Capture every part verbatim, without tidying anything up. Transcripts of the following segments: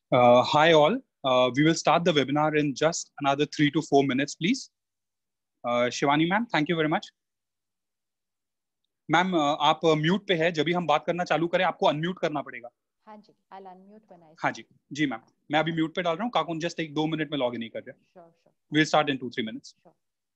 Uh, hi all. Uh, we will start the webinar in just another three to four minutes, please. Uh, Shivani ma'am, thank you very much. Ma'am आप mute पे है, जब भी हम बात करना चालू करें आपको अनम्यूट करना पड़ेगा. हाँ जी, I'll unmute when I हाँ जी जी मैम, मैं अभी म्यूट पे डाल रहा हूँ. काकुन जस्ट एक दो मिनट में लॉग इन नहीं कर रहा. Sure, sure. We'll start in two three minutes. Sure.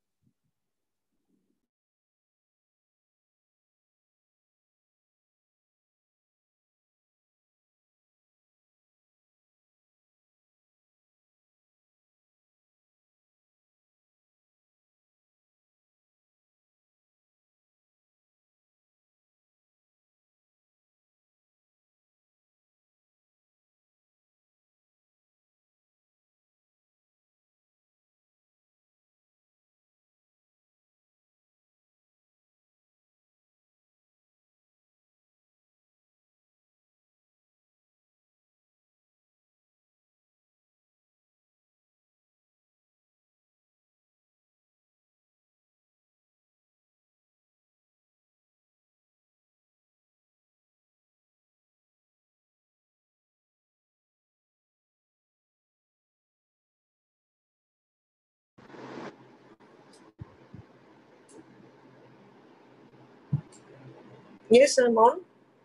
Yes, I'm on.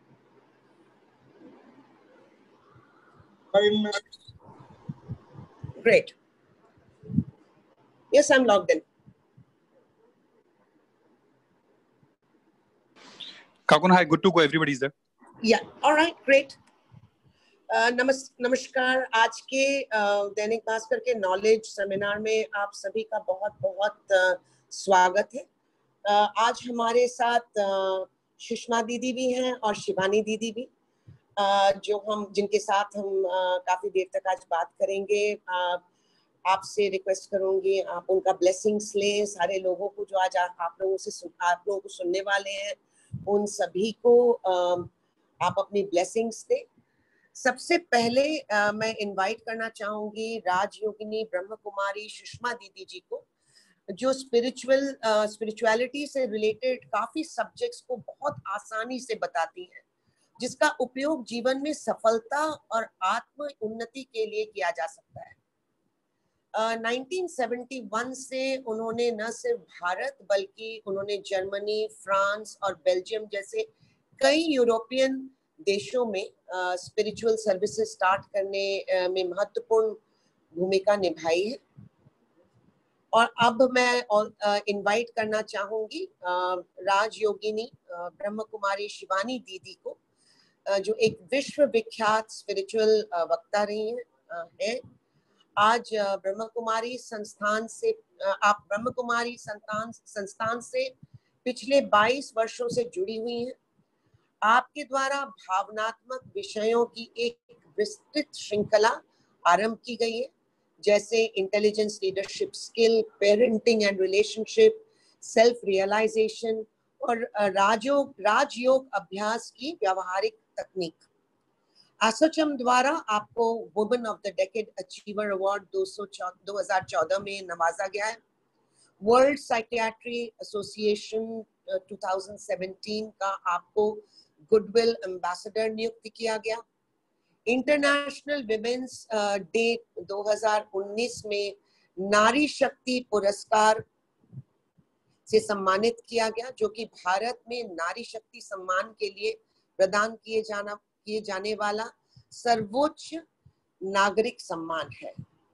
I'm great. Yes, I'm logged in. Kakun, hi, good to go. Everybody's there. Yeah, all right, great. Uh, नमस् नमस्कार. आज के uh, Dainik Bhaskar के knowledge seminar में आप सभी का बहुत बहुत uh, स्वागत है. uh, आज हमारे साथ uh, सुषमा दीदी भी हैं और शिवानी दीदी भी, uh, जो हम जिनके साथ हम uh, काफी देर तक आज बात करेंगे. uh, आपसे रिक्वेस्ट करूंगी आप उनका ब्लेसिंग्स लें. सारे लोगों को जो आज आप लोगों से सुन, आप लोगों को सुनने वाले हैं, उन सभी को uh, आप अपनी ब्लेसिंग्स दें. सबसे पहले आ, मैं इनवाइट करना चाहूंगी राजयोगिनी ब्रह्म कुमारी सुषमा दीदी जी को, जो स्पिरिचुअल स्पिरिचुअलिटी से रिलेटेड काफी सब्जेक्ट्स को बहुत आसानी से बताती हैं, जिसका उपयोग जीवन में सफलता और आत्म उन्नति के लिए किया जा सकता है. uh, नाइनटीन सेवेंटी वन से उन्होंने न सिर्फ भारत बल्कि उन्होंने जर्मनी, फ्रांस और बेल्जियम जैसे कई यूरोपियन देशों में स्पिरिचुअल सर्विसेज स्टार्ट करने uh, में महत्वपूर्ण भूमिका निभाई है. और अब मैं इनवाइट uh, करना चाहूंगी uh, राजयोगिनी uh, ब्रह्म कुमारी शिवानी दीदी को, uh, जो एक विश्व विख्यात स्पिरिचुअल uh, वक्ता रही हैं. uh, है आज uh, ब्रह्म कुमारी संस्थान से uh, आप ब्रह्म कुमारी संस्थान संस्थान से पिछले बाईस वर्षों से जुड़ी हुई हैं. आपके द्वारा भावनात्मक विषयों की एक विस्तृत श्रृंखला आरंभ की गई है, जैसे intelligence, leadership skill, parenting and relationship, self realization और राजयोग राजयोग अभ्यास की व्यावहारिक तकनीक. एसोचैम द्वारा आपको women of the decade achiever award दो हज़ार चौदह में नवाजा गया है. वर्ल्ड साइकियाट्री एसोसिएशन दो हज़ार सत्रह का आपको गुडविल एम्बेसडर नियुक्त किया गया. इंटरनेशनल विमेन्स डे दो हज़ार उन्नीस में नारी शक्ति पुरस्कार से सम्मानित किया गया, जो कि भारत में नारी शक्ति सम्मान के लिए प्रदान किए जाना किए जाने वाला सर्वोच्च नागरिक सम्मान है.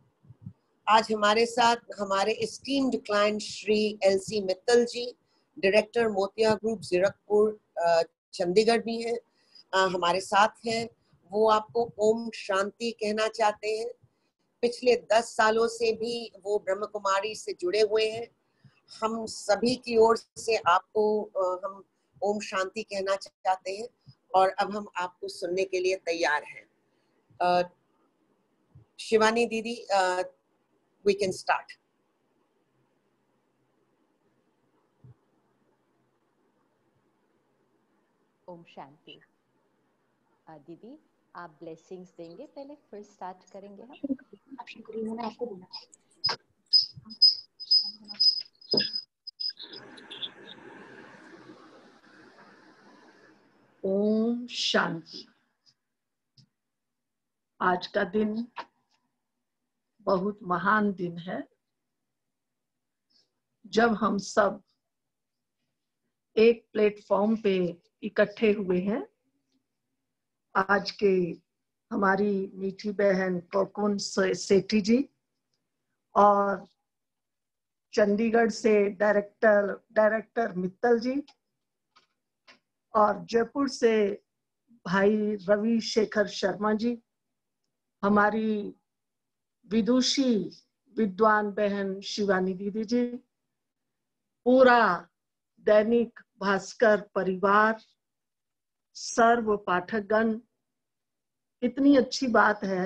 आज हमारे साथ हमारे esteemed client Shri LC Mittal ji, director Motia group Zirakpur Chandigarh भी हैं, हमारे साथ हैं. वो आपको ओम शांति कहना चाहते हैं. पिछले दस सालों से भी वो ब्रह्म कुमारी से जुड़े हुए हैं. हम सभी की ओर से आपको हम ओम शांति कहना चाहते हैं और अब हम आपको सुनने के लिए तैयार हैं. शिवानी दीदी, we can start. Om Shanti. दीदी आप ब्लेसिंग्स देंगे पहले, फिर स्टार्ट करेंगे हम. आप शुरू करिए, मैंने आपको बोला. ओम शांति. आज का दिन बहुत महान दिन है जब हम सब एक प्लेटफॉर्म पे इकट्ठे हुए हैं। आज के हमारी मीठी बहन कोकुन सेठी जी और चंडीगढ़ से डायरेक्टर डायरेक्टर मित्तल जी और जयपुर से भाई रवि शेखर शर्मा जी, हमारी विदुषी विद्वान बहन शिवानी दीदी जी, पूरा दैनिक भास्कर परिवार, सर्व पाठकगण। इतनी अच्छी बात है,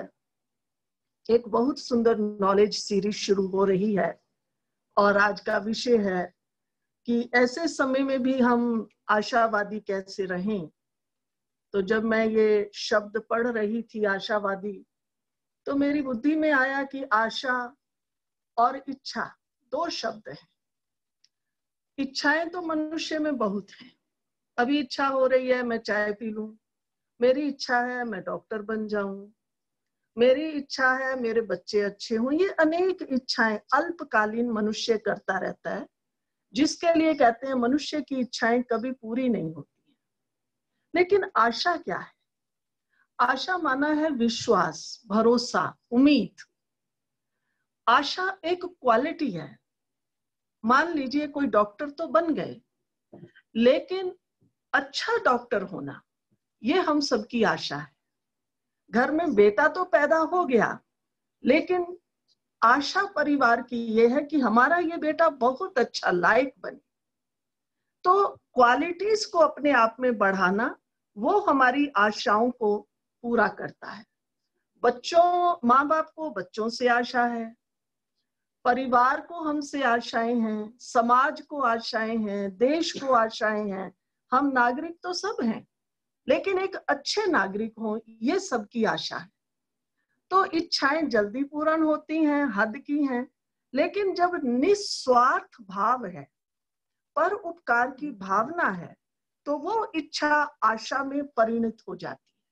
एक बहुत सुंदर नॉलेज सीरीज शुरू हो रही है और आज का विषय है कि ऐसे समय में भी हम आशावादी कैसे रहें। तो जब मैं ये शब्द पढ़ रही थी आशावादी, तो मेरी बुद्धि में आया कि आशा और इच्छा दो शब्द हैं। इच्छाएं तो मनुष्य में बहुत हैं। अभी इच्छा हो रही है मैं चाय पी लूं, मेरी इच्छा है मैं डॉक्टर बन जाऊं, मेरी इच्छा है मेरे बच्चे अच्छे हों। ये अनेक इच्छाएं अल्पकालीन मनुष्य करता रहता है, जिसके लिए कहते हैं मनुष्य की इच्छाएं कभी पूरी नहीं होती है। लेकिन आशा क्या है? आशा माना है विश्वास, भरोसा, उम्मीद। आशा एक क्वालिटी है। मान लीजिए कोई डॉक्टर तो बन गए, लेकिन अच्छा डॉक्टर होना ये हम सबकी आशा है। घर में बेटा तो पैदा हो गया, लेकिन आशा परिवार की ये है कि हमारा ये बेटा बहुत अच्छा लायक बने। तो क्वालिटीज को अपने आप में बढ़ाना वो हमारी आशाओं को पूरा करता है। बच्चों, माँ बाप को बच्चों से आशा है, परिवार को हमसे आशाएं हैं, समाज को आशाएं हैं, देश को आशाएं हैं। हम नागरिक तो सब हैं, लेकिन एक अच्छे नागरिक हों ये सबकी आशा है। तो इच्छाएं जल्दी पूर्ण होती हैं, हद की हैं, लेकिन जब निस्वार्थ भाव है, पर उपकार की भावना है, तो वो इच्छा आशा में परिणत हो जाती है।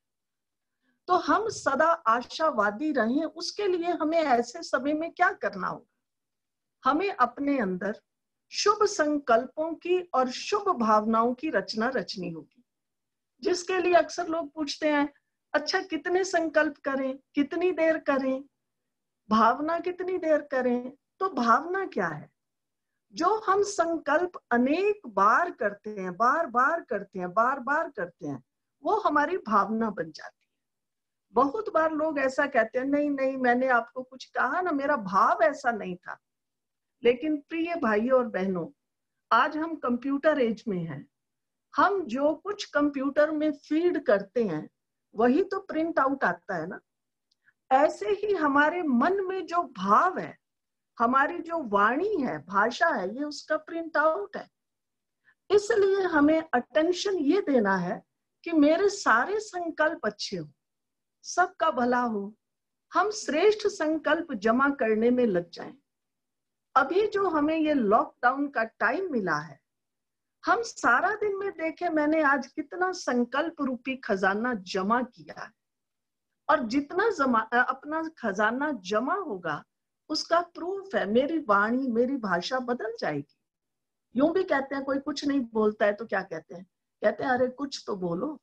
तो हम सदा आशावादी रहें, उसके लिए हमें ऐसे समय में क्या करना होगा? हमें अपने अंदर शुभ संकल्पों की और शुभ भावनाओं की रचना रचनी होगी, जिसके लिए अक्सर लोग पूछते हैं अच्छा कितने संकल्प करें, कितनी देर करें, भावना कितनी देर करें। तो भावना क्या है? जो हम संकल्प अनेक बार करते हैं, बार बार करते हैं, बार बार करते हैं, वो हमारी भावना बन जाती है। बहुत बार लोग ऐसा कहते हैं नहीं नहीं मैंने आपको कुछ कहा ना, मेरा भाव ऐसा नहीं था। लेकिन प्रिय भाइयों और बहनों, आज हम कंप्यूटर एज में हैं। हम जो कुछ कंप्यूटर में फीड करते हैं वही तो प्रिंट आउट आता है ना। ऐसे ही हमारे मन में जो भाव है, हमारी जो वाणी है, भाषा है, ये उसका प्रिंट आउट है। इसलिए हमें अटेंशन ये देना है कि मेरे सारे संकल्प अच्छे हो, सबका भला हो, हम श्रेष्ठ संकल्प जमा करने में लग जाएं। अभी जो हमें ये लॉकडाउन का टाइम मिला है, हम सारा दिन में देखें मैंने आज कितना संकल्प रूपी खजाना जमा किया है, और जितना जमा अपना खजाना जमा होगा उसका प्रूफ है मेरी वाणी, मेरी भाषा बदल जाएगी। यूं भी कहते हैं कोई कुछ नहीं बोलता है तो क्या कहते हैं? कहते हैं अरे कुछ तो बोलो,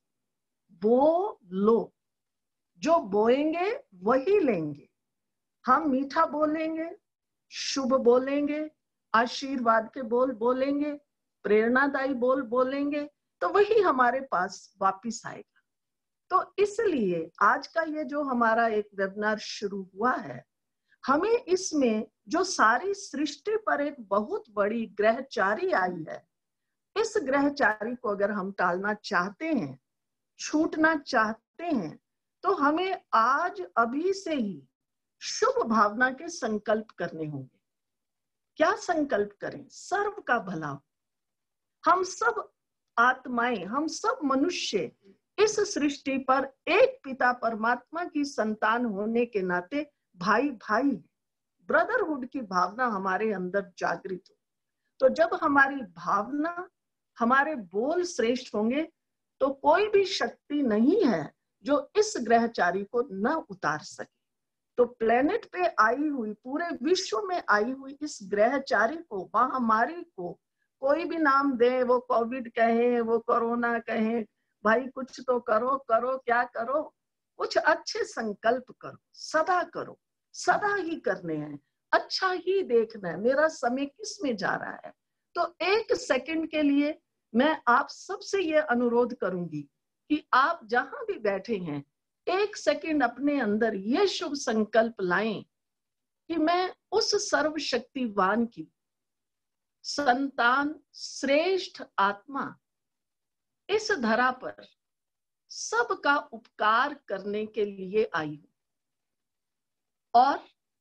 बो लो, जो बोएंगे वही लेंगे। हम मीठा बोलेंगे, शुभ बोलेंगे, आशीर्वाद के बोल बोलेंगे, प्रेरणादायी बोल बोलेंगे, तो वही हमारे पास वापिस आएगा। तो इसलिए आज का ये जो हमारा एक वेबिनार शुरू हुआ है, हमें इसमें जो सारी सृष्टि पर एक बहुत बड़ी ग्रहचारी आई है, इस ग्रहचारी को अगर हम टालना चाहते हैं, छूटना चाहते हैं, तो हमें आज अभी से ही शुभ भावना के संकल्प करने होंगे। क्या संकल्प करें? सर्व का भला। हम सब आत्माएं, हम सब मनुष्य इस सृष्टि पर एक पिता परमात्मा की संतान होने के नाते भाई भाई, ब्रदरहुड की भावना हमारे अंदर जागृत हो। तो जब हमारी भावना, हमारे बोल श्रेष्ठ होंगे, तो कोई भी शक्ति नहीं है जो इस ग्रहचारी को न उतार सके। तो प्लेनेट पे आई हुई, पूरे विश्व में आई हुई इस ग्रहचारी को, महामारी को, कोई भी नाम दे, वो कोविड कहे, वो कोरोना कहे, भाई कुछ तो करो, करो क्या करो, कुछ अच्छे संकल्प करो, सदा करो, सदा ही करने हैं, अच्छा ही देखना है, मेरा समय किस में जा रहा है। तो एक सेकंड के लिए मैं आप सबसे ये अनुरोध करूंगी कि आप जहां भी बैठे हैं, एक सेकंड अपने अंदर ये शुभ संकल्प लाएं कि मैं उस सर्वशक्तिवान की संतान, श्रेष्ठ आत्मा, इस धरा पर सबका उपकार करने के लिए आई हूं। और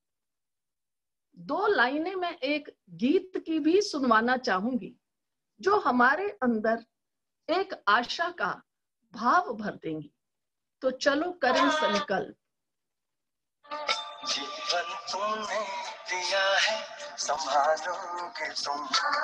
दो लाइनें मैं एक गीत की भी सुनवाना चाहूंगी, जो हमारे अंदर एक आशा का भाव भर देंगी। तो चलो करें संकल्प। जीवन तुमने दिया है, संभालोगे तुम।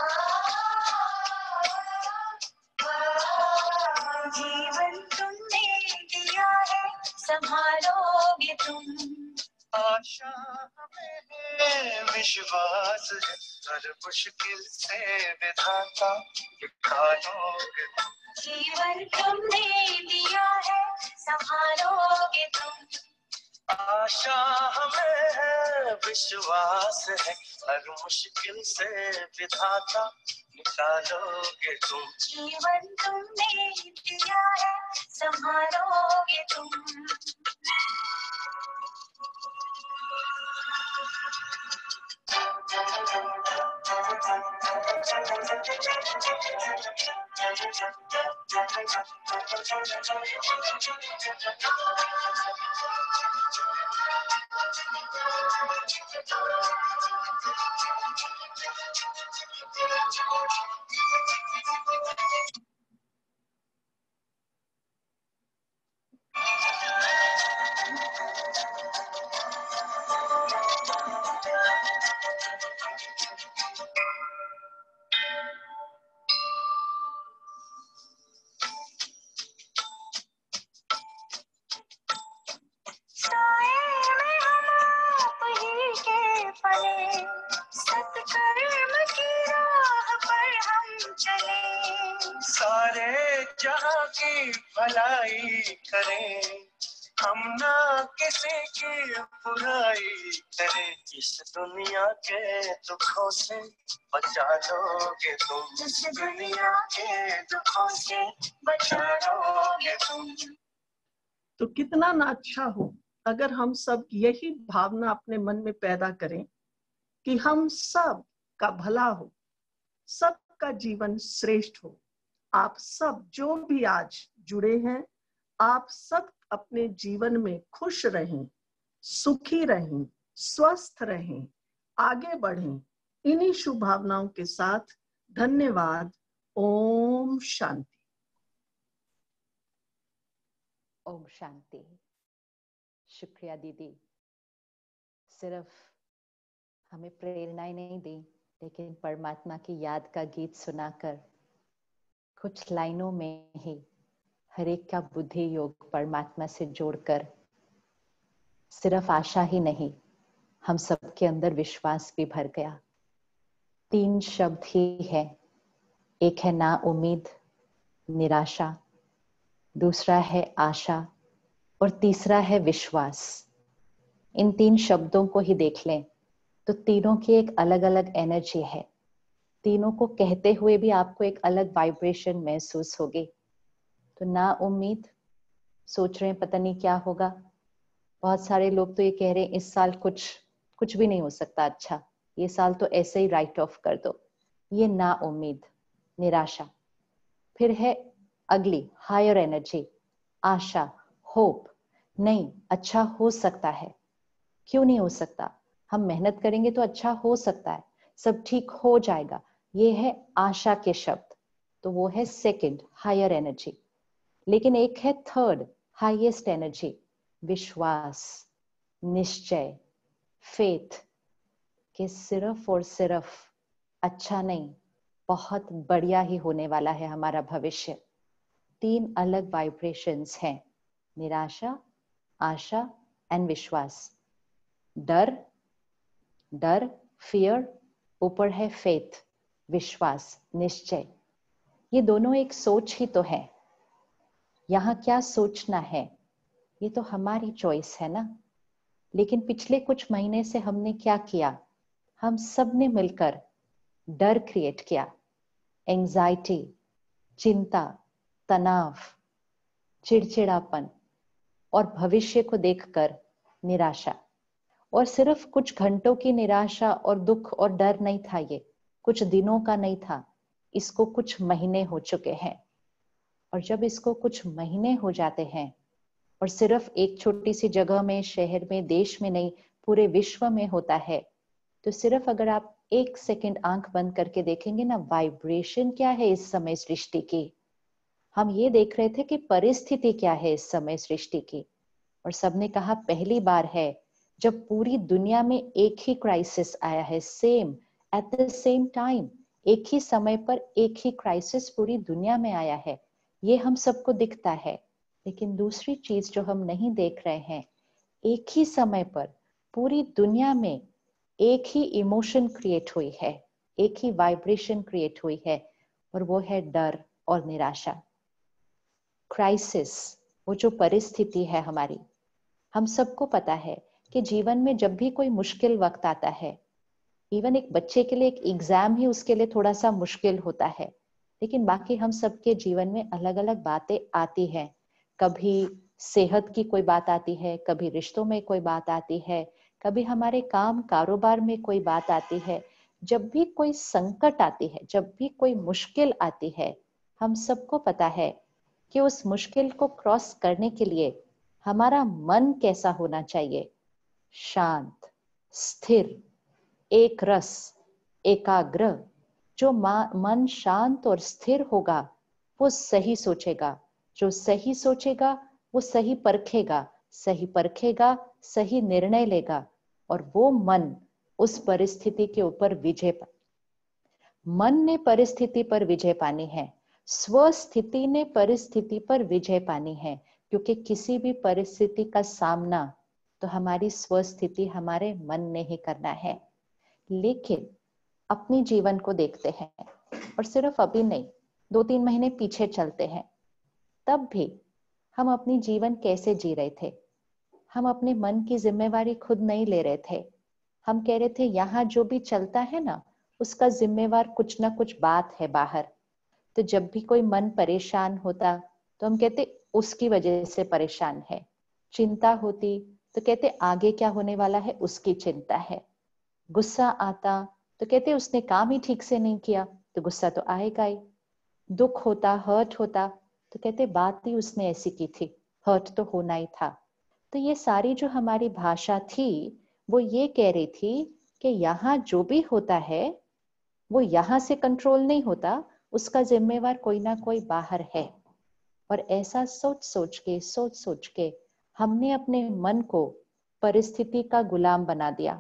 जीवन तुमने दिया है, संभालोगे तुम। आशा हमें है, विश्वास है, हर मुश्किल से विधाता निकालोगे। जीवन तुमने दिया है, संभालोगे तुम। आशा हमें है, विश्वास है, हर मुश्किल से विधाता निकालोगे तुम। जीवन तुमने दिया है, संभालोगे तुम। सारे जहां की भलाई करें, हम ना किसी की बुराई करें। इस दुनिया के दुखों से बचा लोगे तुम। इस दुनिया के दुखों से बचा लोगे तुम। तो कितना ना अच्छा हो अगर हम सब यही भावना अपने मन में पैदा करें कि हम सब का भला हो, सबका जीवन श्रेष्ठ हो। आप सब जो भी आज जुड़े हैं, आप सब अपने जीवन में खुश रहें, सुखी रहें, स्वस्थ रहें, आगे बढ़ें। इन्हीं शुभ भावनाओं के साथ धन्यवाद। ओम शांति। ओम शांति। शुक्रिया दीदी। सिर्फ हमें प्रेरणाएं नहीं दी, लेकिन परमात्मा की याद का गीत सुनाकर कुछ लाइनों में ही हर एक का बुद्धि योग परमात्मा से जोड़कर सिर्फ आशा ही नहीं, हम सबके अंदर विश्वास भी भर गया। तीन शब्द ही है, एक है ना उम्मीद, निराशा, दूसरा है आशा और तीसरा है विश्वास। इन तीन शब्दों को ही देख लें तो तीनों की एक अलग अलग एनर्जी है। तीनों को कहते हुए भी आपको एक अलग वाइब्रेशन महसूस होगी। तो ना उम्मीद, सोच रहे हैं पता नहीं क्या होगा। बहुत सारे लोग तो ये कह रहे हैं इस साल कुछ कुछ भी नहीं हो सकता अच्छा, ये साल तो ऐसे ही राइट ऑफ कर दो। ये ना उम्मीद, निराशा। फिर है अगली हायर एनर्जी, आशा, होप। नहीं, अच्छा हो सकता है, क्यों नहीं हो सकता, हम मेहनत करेंगे तो अच्छा हो सकता है, सब ठीक हो जाएगा। ये है आशा के शब्द, तो वो है सेकंड हायर एनर्जी। लेकिन एक है थर्ड हाईएस्ट एनर्जी, विश्वास, निश्चय, फेथ, कि सिर्फ और सिर्फ अच्छा नहीं, बहुत बढ़िया ही होने वाला है हमारा भविष्य। तीन अलग वाइब्रेशंस हैं, निराशा, आशा एंड विश्वास। डर, डर, फियर, ऊपर है फेथ, विश्वास, निश्चय। ये दोनों एक सोच ही तो है। यहाँ क्या सोचना है ये तो हमारी चॉइस है ना। लेकिन पिछले कुछ महीने से हमने क्या किया? हम सब ने मिलकर डर क्रिएट किया, एंजाइटी, चिंता, तनाव, चिड़चिड़ापन और भविष्य को देखकर निराशा। और सिर्फ कुछ घंटों की निराशा और दुख और डर नहीं था, ये कुछ दिनों का नहीं था, इसको कुछ महीने हो चुके हैं। और जब इसको कुछ महीने हो जाते हैं और सिर्फ एक छोटी सी जगह में, शहर में, देश में नहीं, पूरे विश्व में होता है, तो सिर्फ अगर आप एक सेकंड आंख बंद करके देखेंगे ना, वाइब्रेशन क्या है इस समय सृष्टि की। हम ये देख रहे थे कि परिस्थिति क्या है इस समय सृष्टि की, और सबने कहा पहली बार है जब पूरी दुनिया में एक ही क्राइसिस आया है, same at the same time, एक ही समय पर एक ही क्राइसिस पूरी दुनिया में आया है। ये हम सबको दिखता है, लेकिन दूसरी चीज जो हम नहीं देख रहे हैं, एक ही समय पर पूरी दुनिया में एक ही इमोशन क्रिएट हुई है, एक ही वाइब्रेशन क्रिएट हुई है, और वो है डर और निराशा। क्राइसिस, वो जो परिस्थिति है हमारी, हम सबको पता है कि जीवन में जब भी कोई मुश्किल वक्त आता है, इवन एक बच्चे के लिए एक एग्जाम ही उसके लिए थोड़ा सा मुश्किल होता है, लेकिन बाकी हम सबके जीवन में अलग अलग बातें आती हैं। कभी सेहत की कोई बात आती है, कभी रिश्तों में कोई बात आती है, कभी हमारे काम कारोबार में कोई बात आती है। जब भी कोई संकट आती है, जब भी कोई मुश्किल आती है, हम सबको पता है कि उस मुश्किल को क्रॉस करने के लिए हमारा मन कैसा होना चाहिए? शांत, स्थिर, एक रस, एकाग्र। जो मन शांत और स्थिर होगा वो सही सोचेगा, जो सही सोचेगा वो सही परखेगा, सही परखेगा सही निर्णय लेगा, और वो मन उस परिस्थिति के ऊपर विजय पा मन ने परिस्थिति पर विजय पानी है, स्वस्थिति ने परिस्थिति पर विजय पानी है। क्योंकि किसी भी परिस्थिति का सामना तो हमारी स्वस्थिति, हमारे मन ने ही करना है। लेकिन अपनी जीवन को देखते हैं, और सिर्फ अभी नहीं, दो तीन महीने पीछे चलते हैं, तब भी हम अपनी जीवन कैसे जी रहे थे? हम अपने मन की जिम्मेवारी खुद नहीं ले रहे थे। हम कह रहे थे यहाँ जो भी चलता है ना, उसका जिम्मेवार कुछ ना कुछ बात है बाहर। तो जब भी कोई मन परेशान होता तो हम कहते उसकी वजह से परेशान है। चिंता होती तो कहते आगे क्या होने वाला है उसकी चिंता है। गुस्सा आता तो कहते उसने काम ही ठीक से नहीं किया, तो गुस्सा तो आएगा ही। दुख होता, हर्ट होता तो कहते बात ही उसने ऐसी की थी, हर्ट तो होना ही था। तो ये सारी जो हमारी भाषा थी वो ये कह रही थी कि यहाँ जो भी होता है वो यहाँ से कंट्रोल नहीं होता, उसका जिम्मेवार कोई ना कोई बाहर है। और ऐसा सोच सोच के सोच सोच के हमने अपने मन को परिस्थिति का गुलाम बना दिया।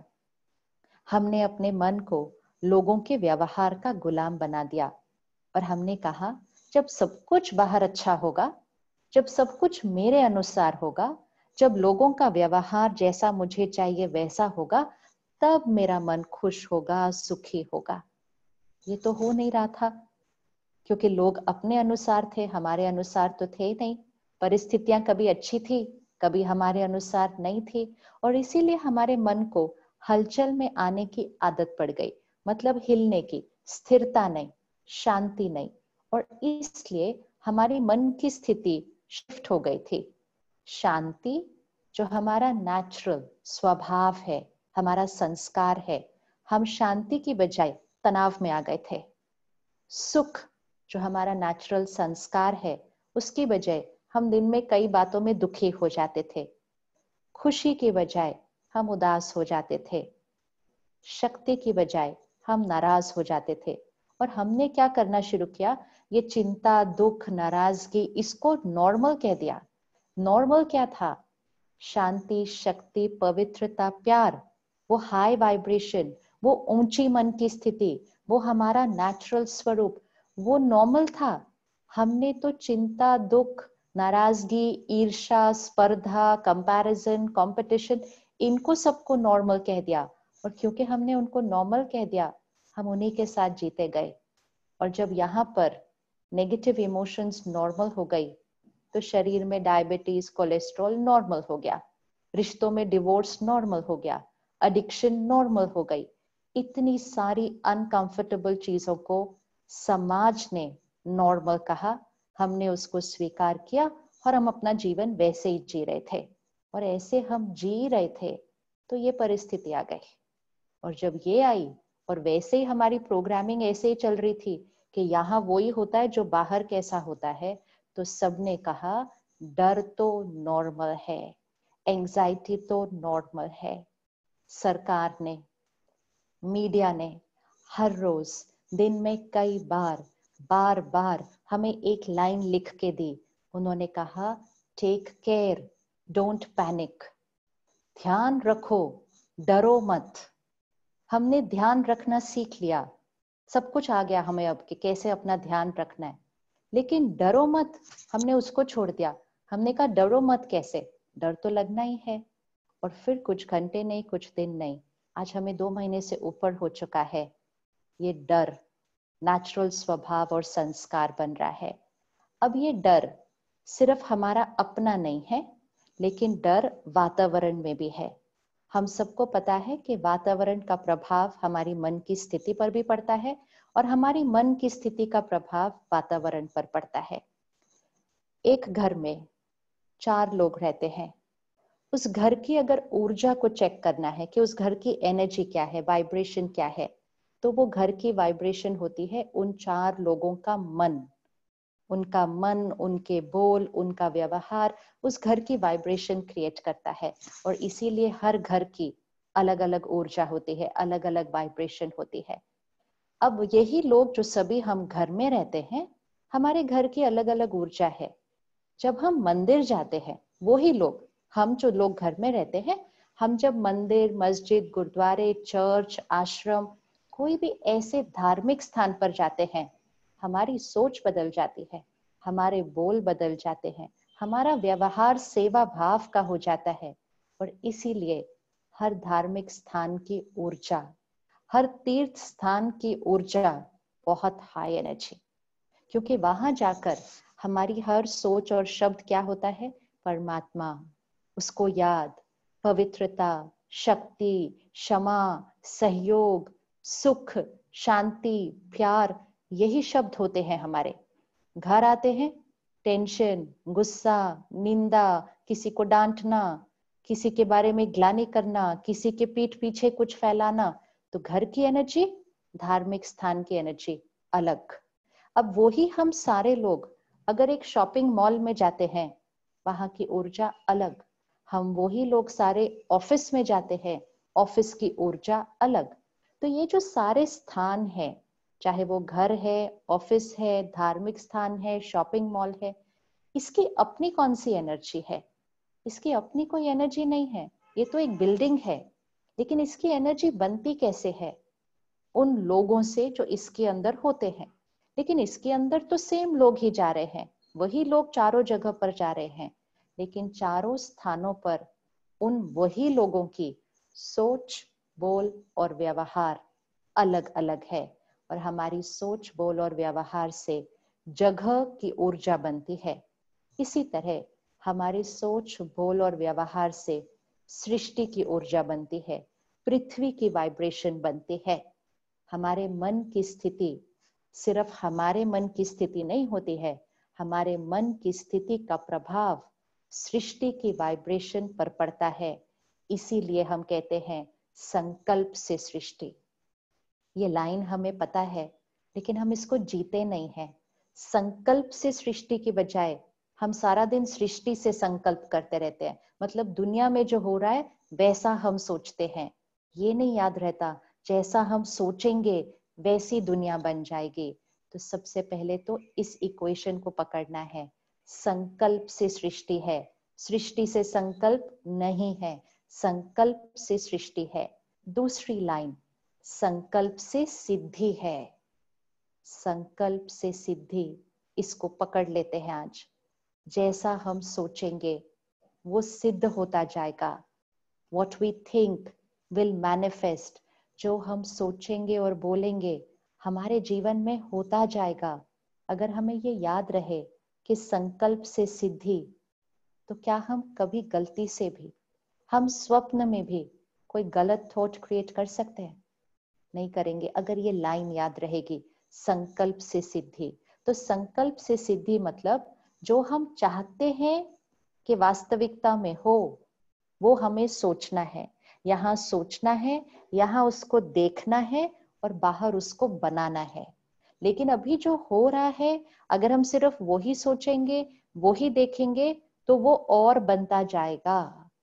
हमने अपने मन को लोगों के व्यवहार का गुलाम बना दिया, और हमने कहा जब सब कुछ बाहर अच्छा होगा, जब सब कुछ मेरे अनुसार होगा, जब लोगों का व्यवहार जैसा मुझे चाहिए वैसा होगा, तब मेरा मन खुश होगा, सुखी होगा। ये तो हो नहीं रहा था, क्योंकि लोग अपने अनुसार थे, हमारे अनुसार तो थे नहीं। परिस्थितियां कभी अच्छी थी, कभी हमारे अनुसार नहीं थी, और इसीलिए हमारे मन को हलचल में आने की आदत पड़ गई, मतलब हिलने की, स्थिरता नहीं, शांति नहीं। और इसलिए हमारी मन की स्थिति शिफ्ट हो गई थी। शांति जो हमारा नेचुरल स्वभाव है, हमारा संस्कार है, हम शांति की बजाय तनाव में आ गए थे। सुख जो हमारा नेचुरल संस्कार है, उसकी बजाय हम दिन में कई बातों में दुखी हो जाते थे। खुशी की बजाय हम उदास हो जाते थे। शक्ति की बजाय हम नाराज हो जाते थे। और हमने क्या करना शुरू किया? ये चिंता, दुख, नाराजगी, इसको नॉर्मल कह दिया। नॉर्मल क्या था? शांति, शक्ति, पवित्रता, प्यार, वो हाई वाइब्रेशन, वो ऊंची मन की स्थिति, वो हमारा नेचुरल स्वरूप, वो नॉर्मल था। हमने तो चिंता, दुख, नाराजगी, ईर्ष्या, स्पर्धा, कंपैरिजन, कंपटीशन, इनको सबको नॉर्मल कह दिया। और क्योंकि हमने उनको नॉर्मल कह दिया, हम उन्हीं के साथ जीते गए। और जब यहाँ पर नेगेटिव इमोशंस नॉर्मल हो गई, तो शरीर में डायबिटीज, कोलेस्ट्रॉल नॉर्मल हो गया, रिश्तों में डिवोर्स नॉर्मल हो गया, एडिक्शन नॉर्मल हो गई। इतनी सारी अनकंफर्टेबल चीजों को समाज ने नॉर्मल कहा, हमने उसको स्वीकार किया और हम अपना जीवन वैसे ही जी रहे थे। और ऐसे हम जी रहे थे तो ये परिस्थिति आ गई। और जब ये आई और वैसे ही हमारी प्रोग्रामिंग ऐसे ही चल रही थी कि यहाँ वही होता है जो बाहर कैसा होता है, तो सबने कहा डर तो नॉर्मल है, एंजाइटी तो नॉर्मल है। सरकार ने, मीडिया ने हर रोज दिन में कई बार बार बार हमें एक लाइन लिख के दी। उन्होंने कहा टेक केयर, डोंट पैनिक, ध्यान रखो, डरो मत। हमने ध्यान रखना सीख लिया, सब कुछ आ गया हमें अब कि कैसे अपना ध्यान रखना है। लेकिन डरो मत, हमने उसको छोड़ दिया। हमने कहा डरो मत कैसे, डर तो लगना ही है। और फिर कुछ घंटे नहीं, कुछ दिन नहीं, आज हमें दो महीने से ऊपर हो चुका है, ये डर नेचुरल स्वभाव और संस्कार बन रहा है। अब ये डर सिर्फ हमारा अपना नहीं है, लेकिन डर वातावरण में भी है। हम सबको पता है कि वातावरण का प्रभाव हमारी मन की स्थिति पर भी पड़ता है और हमारी मन की स्थिति का प्रभाव वातावरण पर पड़ता है। एक घर में चार लोग रहते हैं, उस घर की अगर ऊर्जा को चेक करना है कि उस घर की एनर्जी क्या है, वाइब्रेशन क्या है, तो वो घर की वाइब्रेशन होती है उन चार लोगों का मन। उनका मन, उनके बोल, उनका व्यवहार उस घर की वाइब्रेशन क्रिएट करता है। और इसीलिए हर घर की अलग अलग ऊर्जा होती है, अलग अलग वाइब्रेशन होती है। अब यही लोग जो सभी हम घर में रहते हैं, हमारे घर की अलग अलग ऊर्जा है। जब हम मंदिर जाते हैं, वही लोग, हम जो लोग घर में रहते हैं, हम जब मंदिर, मस्जिद, गुरुद्वारे, चर्च, आश्रम, कोई भी ऐसे धार्मिक स्थान पर जाते हैं, हमारी सोच बदल जाती है, हमारे बोल बदल जाते हैं, हमारा व्यवहार सेवा भाव का हो जाता है। और इसीलिए हर धार्मिक स्थान की ऊर्जा, हर तीर्थ स्थान की ऊर्जा बहुत हाई एनर्जी, क्योंकि वहां जाकर हमारी हर सोच और शब्द क्या होता है, परमात्मा, उसको याद, पवित्रता, शक्ति, क्षमा, सहयोग, सुख, शांति, प्यार, यही शब्द होते हैं हमारे। घर आते हैं, टेंशन, गुस्सा, निंदा, किसी को डांटना, किसी के बारे में ग्लानि करना, किसी के पीठ पीछे कुछ फैलाना, तो घर की एनर्जी, धार्मिक स्थान की एनर्जी अलग। अब वही हम सारे लोग अगर एक शॉपिंग मॉल में जाते हैं, वहां की ऊर्जा अलग। हम वही लोग सारे ऑफिस में जाते हैं, ऑफिस की ऊर्जा अलग। तो ये जो सारे स्थान हैं, चाहे वो घर है, ऑफिस है, धार्मिक स्थान है, शॉपिंग मॉल है, इसकी अपनी कौन सी एनर्जी है? इसकी अपनी कोई एनर्जी नहीं है। ये तो एक बिल्डिंग है, लेकिन इसकी एनर्जी बनती कैसे है? उन लोगों से जो इसके अंदर होते हैं। लेकिन इसके अंदर तो सेम लोग ही जा रहे हैं, वही लोग चारों जगह पर जा रहे हैं, लेकिन चारों स्थानों पर उन वही लोगों की सोच, बोल और व्यवहार अलग अलग है। और हमारी सोच, बोल और व्यवहार से जगह की ऊर्जा बनती है। इसी तरह हमारी सोच, बोल और व्यवहार से सृष्टि की ऊर्जा बनती है, पृथ्वी की वाइब्रेशन बनती है। हमारे मन की स्थिति सिर्फ हमारे मन की स्थिति नहीं होती है, हमारे मन की स्थिति का प्रभाव सृष्टि की वाइब्रेशन पर पड़ता है। इसीलिए हम कहते हैं संकल्प से सृष्टि। ये लाइन हमें पता है, लेकिन हम इसको जीते नहीं हैं। संकल्प से सृष्टि की बजाय हम सारा दिन सृष्टि से संकल्प करते रहते हैं। मतलब दुनिया में जो हो रहा है वैसा हम सोचते हैं। ये नहीं याद रहता जैसा हम सोचेंगे वैसी दुनिया बन जाएगी। तो सबसे पहले तो इस इक्वेशन को पकड़ना है। संकल्प से सृष्टि है, सृष्टि से संकल्प नहीं है, संकल्प से सृष्टि है। दूसरी लाइन, संकल्प से सिद्धि है। संकल्प से सिद्धि, इसको पकड़ लेते हैं आज। जैसा हम सोचेंगे वो सिद्ध होता जाएगा। What we think will manifest. जो हम सोचेंगे और बोलेंगे हमारे जीवन में होता जाएगा। अगर हमें ये याद रहे कि संकल्प से सिद्धि, तो क्या हम कभी गलती से भी, हम स्वप्न में भी कोई गलत थॉट क्रिएट कर सकते हैं? नहीं करेंगे। अगर ये लाइन याद रहेगी, संकल्प से सिद्धि, तो संकल्प से सिद्धि मतलब जो हम चाहते हैं कि वास्तविकता में हो, वो हमें सोचना है। यहाँ सोचना है, यहाँ उसको देखना है और बाहर उसको बनाना है। लेकिन अभी जो हो रहा है, अगर हम सिर्फ वही सोचेंगे, वही देखेंगे, तो वो और बनता जाएगा।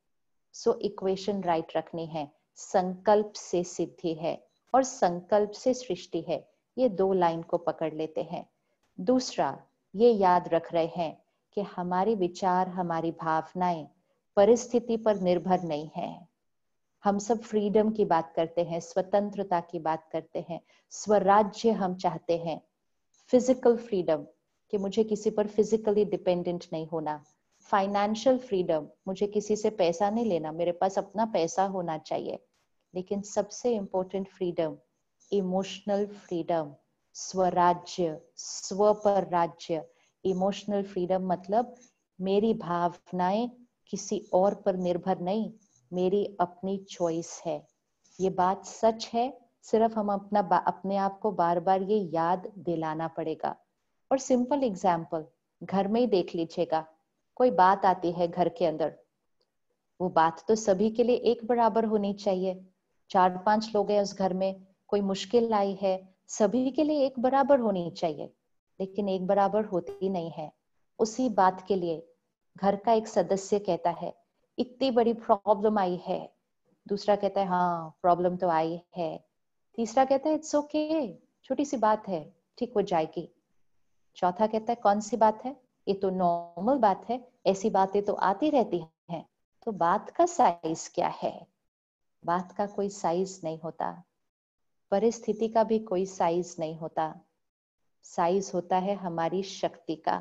सो इक्वेशन राइट रखनी है। संकल्प से सिद्धि है और संकल्प से सृष्टि है। ये दो लाइन को पकड़ लेते हैं। दूसरा, ये याद रख रहे हैं कि हमारी विचार, हमारी भावनाएं परिस्थिति पर निर्भर नहीं है। हम सब फ्रीडम की बात करते हैं, स्वतंत्रता की बात करते हैं, स्वराज्य हम चाहते हैं, फिजिकल फ्रीडम कि मुझे किसी पर फिजिकली डिपेंडेंट नहीं होना, फाइनेंशियल फ्रीडम, मुझे किसी से पैसा नहीं लेना, मेरे पास अपना पैसा होना चाहिए। लेकिन सबसे इंपॉर्टेंट फ्रीडम, इमोशनल फ्रीडम, स्वराज्य, स्व पर राज्य। इमोशनल फ्रीडम मतलब मेरी भावनाएं किसी और पर निर्भर नहीं, मेरी अपनी चॉइस है। ये बात सच है, सिर्फ हम अपना अपने आप को बार बार ये याद दिलाना पड़ेगा। और सिंपल एग्जाम्पल घर में ही देख लीजिएगा। कोई बात आती है घर के अंदर, वो बात तो सभी के लिए एक बराबर होनी चाहिए। चार पांच लोग हैं उस घर में, कोई मुश्किल आई है, सभी के लिए एक बराबर होनी चाहिए, लेकिन एक बराबर होती नहीं है। उसी बात के लिए घर का एक सदस्य कहता है इतनी बड़ी प्रॉब्लम आई है, दूसरा कहता है हाँ प्रॉब्लम तो आई है, तीसरा कहता है इट्स ओके, छोटी सी बात है, ठीक हो जाएगी, चौथा कहता है कौन सी बात है, ये तो नॉर्मल बात है, ऐसी बातें तो आती रहती हैं। तो बात का साइज क्या है? बात का कोई साइज नहीं होता, परिस्थिति का भी कोई साइज नहीं होता। साइज होता है हमारी शक्ति का।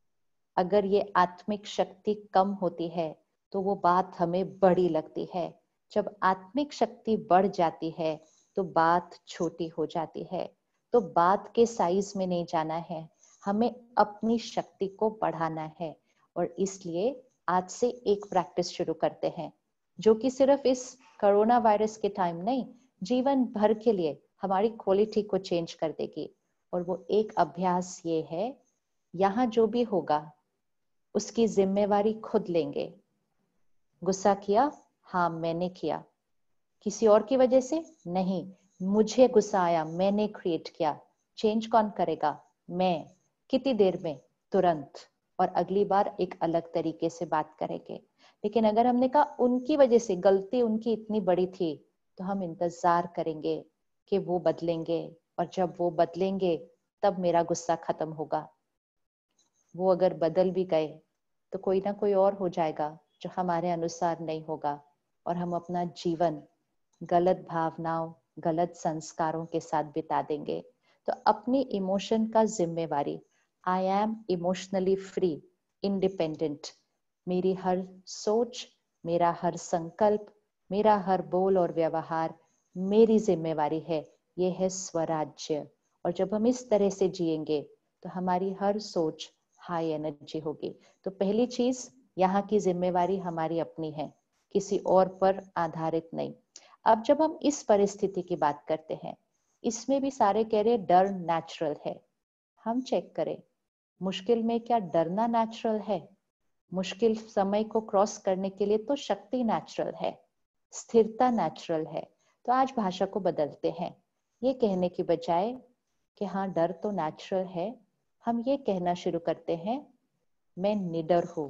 अगर ये आत्मिक शक्ति कम होती है तो वो बात हमें बड़ी लगती है। जब आत्मिक शक्ति बढ़ जाती है तो बात छोटी हो जाती है। तो बात के साइज में नहीं जाना है, हमें अपनी शक्ति को बढ़ाना है। और इसलिए आज से एक प्रैक्टिस शुरू करते हैं जो कि सिर्फ इस कोरोना वायरस के टाइम नहीं, जीवन भर के लिए हमारी क्वालिटी को चेंज कर देगी। और वो एक अभ्यास ये है, यहाँ जो भी होगा उसकी जिम्मेवारी खुद लेंगे। गुस्सा किया, हाँ मैंने किया, किसी और की वजह से नहीं, मुझे गुस्सा आया, मैंने क्रिएट किया। चेंज कौन करेगा? मैं। कितनी देर में? तुरंत। और अगली बार एक अलग तरीके से बात करेंगे। लेकिन अगर हमने कहा उनकी वजह से, गलती उनकी इतनी बड़ी थी, तो हम इंतजार करेंगे कि वो बदलेंगे, और जब वो बदलेंगे तब मेरा गुस्सा खत्म होगा। वो अगर बदल भी गए तो कोई ना कोई और हो जाएगा जो हमारे अनुसार नहीं होगा, और हम अपना जीवन गलत भावनाओं, गलत संस्कारों के साथ बिता देंगे। तो अपनी इमोशन का जिम्मेवारी, I am emotionally free, independent. मेरी हर सोच, मेरा हर संकल्प, मेरा हर बोल और व्यवहार मेरी जिम्मेवारी है। ये है स्वराज्य। और जब हम इस तरह से जिएंगे तो हमारी हर सोच हाई एनर्जी होगी। तो पहली चीज, यहाँ की जिम्मेवारी हमारी अपनी है, किसी और पर आधारित नहीं। अब जब हम इस परिस्थिति की बात करते हैं, इसमें भी सारे कह रहे डर नेचुरल है। हम चेक करें, मुश्किल में क्या डरना नेचुरल है? मुश्किल समय को क्रॉस करने के लिए तो शक्ति नेचुरल है, स्थिरता नेचुरल है। तो आज भाषा को बदलते हैं, ये कहने की बजाय कि हाँ डर तो नेचुरल है, हम ये कहना शुरू करते हैं, मैं निडर हूं,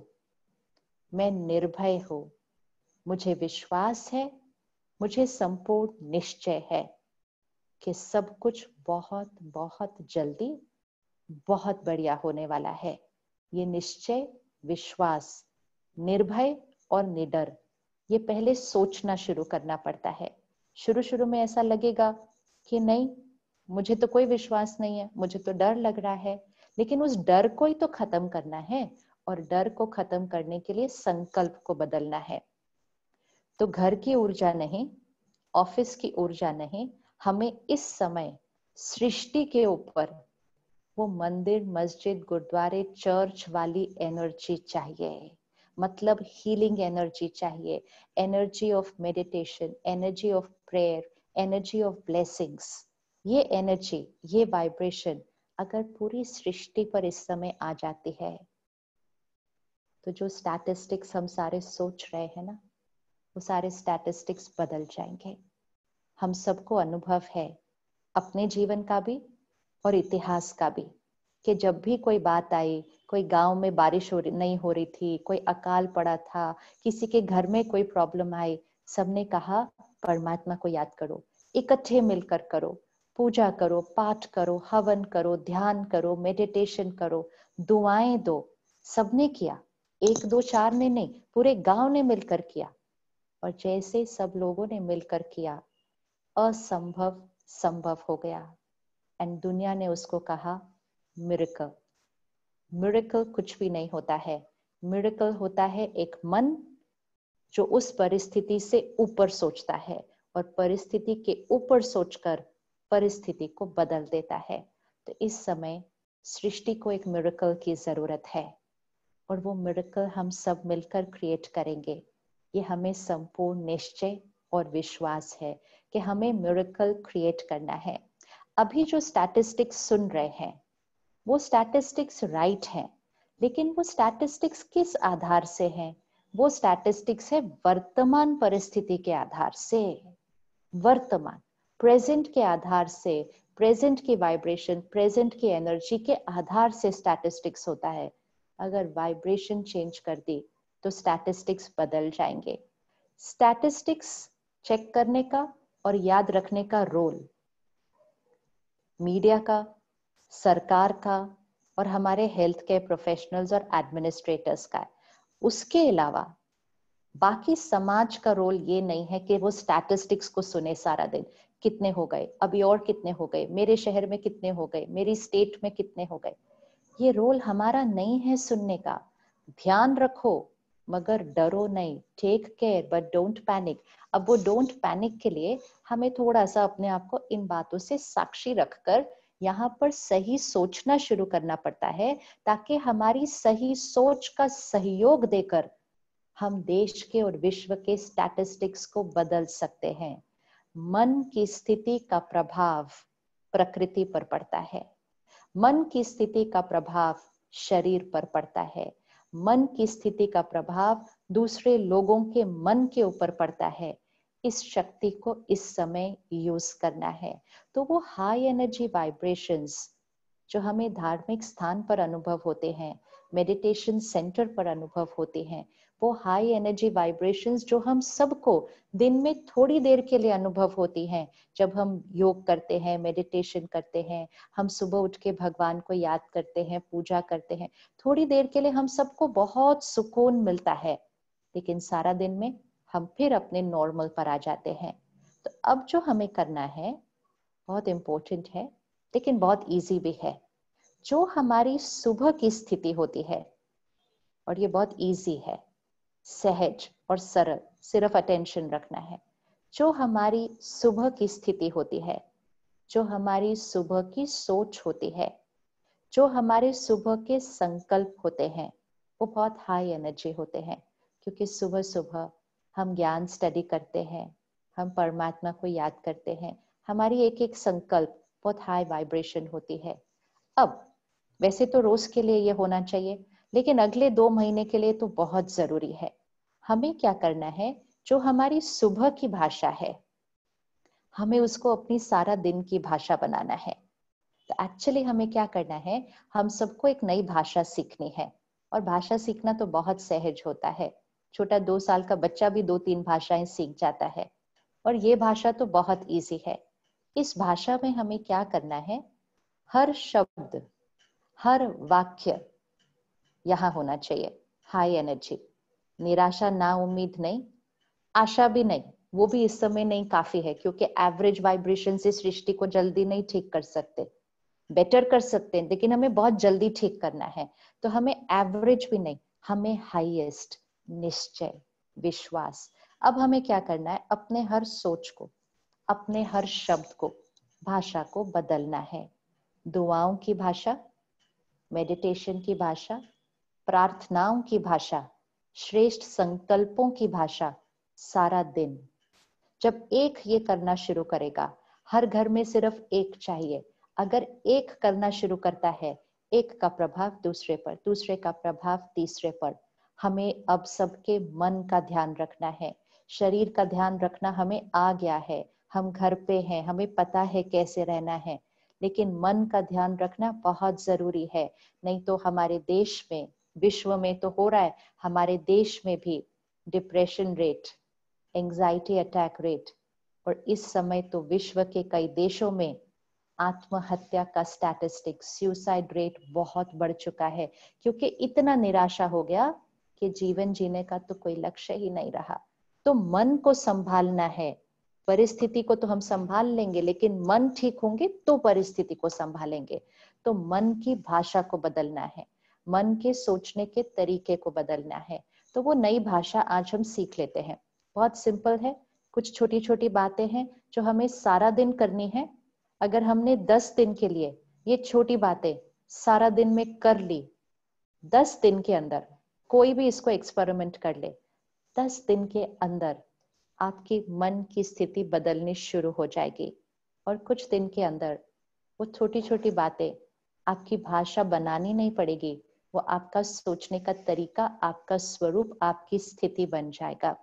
मैं निर्भय हूं, मुझे विश्वास है, मुझे संपूर्ण निश्चय है कि सब कुछ बहुत बहुत जल्दी बहुत बढ़िया होने वाला है। ये निश्चय, विश्वास, निर्भय और निडर, ये पहले सोचना शुरू करना पड़ता है। शुरू शुरू में ऐसा लगेगा कि नहीं, मुझे तो कोई विश्वास नहीं है, मुझे तो डर लग रहा है, लेकिन उस डर को ही तो खत्म करना है। और डर को खत्म करने के लिए संकल्प को बदलना है। तो घर की ऊर्जा नहीं, ऑफिस की ऊर्जा नहीं, हमें इस समय सृष्टि के ऊपर वो मंदिर, मस्जिद, गुरुद्वारे, चर्च वाली एनर्जी चाहिए। मतलब हीलिंग एनर्जी चाहिए, energy of meditation, energy of prayer, energy of blessings. ये एनर्जी, ये वाइब्रेशन अगर पूरी सृष्टि पर इस समय आ जाती है तो जो स्टैटिस्टिक्स हम सारे सोच रहे हैं ना, वो सारे स्टैटिस्टिक्स बदल जाएंगे। हम सबको अनुभव है अपने जीवन का भी और इतिहास का भी, कि जब भी कोई बात आई, कोई गांव में बारिश हो रही नहीं हो रही थी, कोई अकाल पड़ा था, किसी के घर में कोई प्रॉब्लम आई, सबने कहा परमात्मा को याद करो, इकट्ठे मिलकर करो, पूजा करो, पाठ करो, हवन करो, ध्यान करो, मेडिटेशन करो, दुआएं दो। सबने किया, एक दो चार ने नहीं, पूरे गांव ने मिलकर किया। और जैसे सब लोगों ने मिलकर किया, असंभव संभव हो गया। एंड दुनिया ने उसको कहा मिरेकल। मिरेकल कुछ भी नहीं होता है, मिरेकल होता है एक मन जो उस परिस्थिति से ऊपर सोचता है और परिस्थिति के ऊपर सोचकर परिस्थिति को बदल देता है। तो इस समय सृष्टि को एक मिरेकल की जरूरत है और वो मिरेकल हम सब मिलकर क्रिएट करेंगे। ये हमें संपूर्ण निश्चय और विश्वास है कि हमें मिरेकल क्रिएट करना है। अभी जो स्टैटिस्टिक्स सुन रहे हैं वो स्टैटिस्टिक्स राइट हैं, लेकिन वो स्टैटिस्टिक्स किस आधार से हैं? वो स्टैटिस्टिक्स है वर्तमान परिस्थिति के आधार से, वर्तमान प्रेजेंट के आधार से, प्रेजेंट की वाइब्रेशन, प्रेजेंट की एनर्जी के आधार से स्टैटिस्टिक्स होता है। अगर वाइब्रेशन चेंज कर दी तो स्टैटिस्टिक्स बदल जाएंगे। स्टैटिस्टिक्स चेक करने का और याद रखने का रोल मीडिया का, सरकार का और हमारे हेल्थ केयर प्रोफेशनल्स और एडमिनिस्ट्रेटर्स का है। उसके अलावा बाकी समाज का रोल ये नहीं है कि वो स्टैटिस्टिक्स को सुने सारा दिन, कितने हो गए, अभी और कितने हो गए, मेरे शहर में कितने हो गए, मेरी स्टेट में कितने हो गए। ये रोल हमारा नहीं है सुनने का। ध्यान रखो मगर डरो नहीं, take care but don't panic. अब वो डोंट पैनिक के लिए हमें थोड़ा सा अपने आप को इन बातों से साक्षी रखकर यहाँ पर सही सोचना शुरू करना पड़ता है, ताकि हमारी सही सोच का सहयोग देकर हम देश के और विश्व के स्टैटिस्टिक्स को बदल सकते हैं। मन की स्थिति का प्रभाव प्रकृति पर पड़ता है, मन की स्थिति का प्रभाव शरीर पर पड़ता है, मन की स्थिति का प्रभाव दूसरे लोगों के मन के ऊपर पड़ता है। इस शक्ति को इस समय यूज करना है। तो वो हाई एनर्जी वाइब्रेशंस जो हमें धार्मिक स्थान पर अनुभव होते हैं, मेडिटेशन सेंटर पर अनुभव होते हैं, वो हाई एनर्जी वाइब्रेशंस जो हम सबको दिन में थोड़ी देर के लिए अनुभव होती हैं, जब हम योग करते हैं, मेडिटेशन करते हैं, हम सुबह उठ के भगवान को याद करते हैं, पूजा करते हैं, थोड़ी देर के लिए हम सबको बहुत सुकून मिलता है, लेकिन सारा दिन में हम फिर अपने नॉर्मल पर आ जाते हैं। तो अब जो हमें करना है बहुत इम्पोर्टेंट है, लेकिन बहुत इजी भी है। जो हमारी सुबह की स्थिति होती है, और ये बहुत इजी है, सहज और सरल, सिर्फ अटेंशन रखना है। जो हमारी सुबह की स्थिति होती है, जो हमारी सुबह की सोच होती है, जो हमारे सुबह के संकल्प होते हैं, वो बहुत हाई एनर्जी होते हैं। क्योंकि सुबह सुबह हम ज्ञान स्टडी करते हैं, हम परमात्मा को याद करते हैं, हमारी एक एक संकल्प बहुत हाई वाइब्रेशन होती है। अब वैसे तो रोज के लिए ये होना चाहिए, लेकिन अगले दो महीने के लिए तो बहुत जरूरी है। हमें क्या करना है, जो हमारी सुबह की भाषा है, हमें उसको अपनी सारा दिन की भाषा बनाना है। तो एक्चुअली हमें क्या करना है, हम सबको एक नई भाषा सीखनी है। और भाषा सीखना तो बहुत सहज होता है, छोटा दो साल का बच्चा भी दो तीन भाषाएं सीख जाता है, और ये भाषा तो बहुत इजी है। इस भाषा में हमें क्या करना है, हर शब्द, हर वाक्य यहाँ होना चाहिए हाई एनर्जी। निराशा, ना उम्मीद नहीं, आशा भी नहीं, वो भी इस समय नहीं काफी है, क्योंकि एवरेज वाइब्रेशन से सृष्टि को जल्दी नहीं ठीक कर सकते। बेटर कर सकते हैं, लेकिन हमें बहुत जल्दी ठीक करना है। तो हमें एवरेज भी नहीं, हमें हाईएस्ट निश्चय, विश्वास। अब हमें क्या करना है, अपने हर सोच को, अपने हर शब्द को, भाषा को बदलना है। दुआओं की भाषा, मेडिटेशन की भाषा, प्रार्थनाओं की भाषा, श्रेष्ठ संकल्पों की भाषा, सारा दिन। जब एक ये करना शुरू करेगा, हर घर में सिर्फ एक चाहिए। अगर एक करना शुरू करता है, एक का प्रभाव दूसरे पर, दूसरे का प्रभाव तीसरे पर। हमें अब सबके मन का ध्यान रखना है, शरीर का ध्यान रखना हमें आ गया है, हम घर पे हैं, हमें पता है कैसे रहना है, लेकिन मन का ध्यान रखना बहुत जरूरी है। नहीं तो हमारे देश में, विश्व में तो हो रहा है, हमारे देश में भी depression rate, anxiety attack rate, और इस समय तो विश्व के कई देशों में आत्महत्या का स्टैटिस्टिक, सुसाइड रेट बहुत बढ़ चुका है, क्योंकि इतना निराशा हो गया कि जीवन जीने का तो कोई लक्ष्य ही नहीं रहा। तो मन को संभालना है। परिस्थिति को तो हम संभाल लेंगे, लेकिन मन ठीक होंगे तो परिस्थिति को संभालेंगे। तो मन की भाषा को बदलना है, मन के सोचने के तरीके को बदलना है। तो वो नई भाषा आज हम सीख लेते हैं। बहुत सिंपल है, कुछ छोटी छोटी बातें हैं जो हमें सारा दिन करनी है। अगर हमने दस दिन के लिए ये छोटी बातें सारा दिन में कर ली, दस दिन के अंदर, कोई भी इसको एक्सपेरिमेंट कर ले, दस दिन के अंदर आपकी मन की स्थिति बदलनी शुरू हो जाएगी। और कुछ दिन के अंदर वो छोटी छोटी बातें, आपकी भाषा बनानी नहीं पड़ेगी, वो आपका सोचने का तरीका, आपका स्वरूप, आपकी स्थिति बन जाएगा।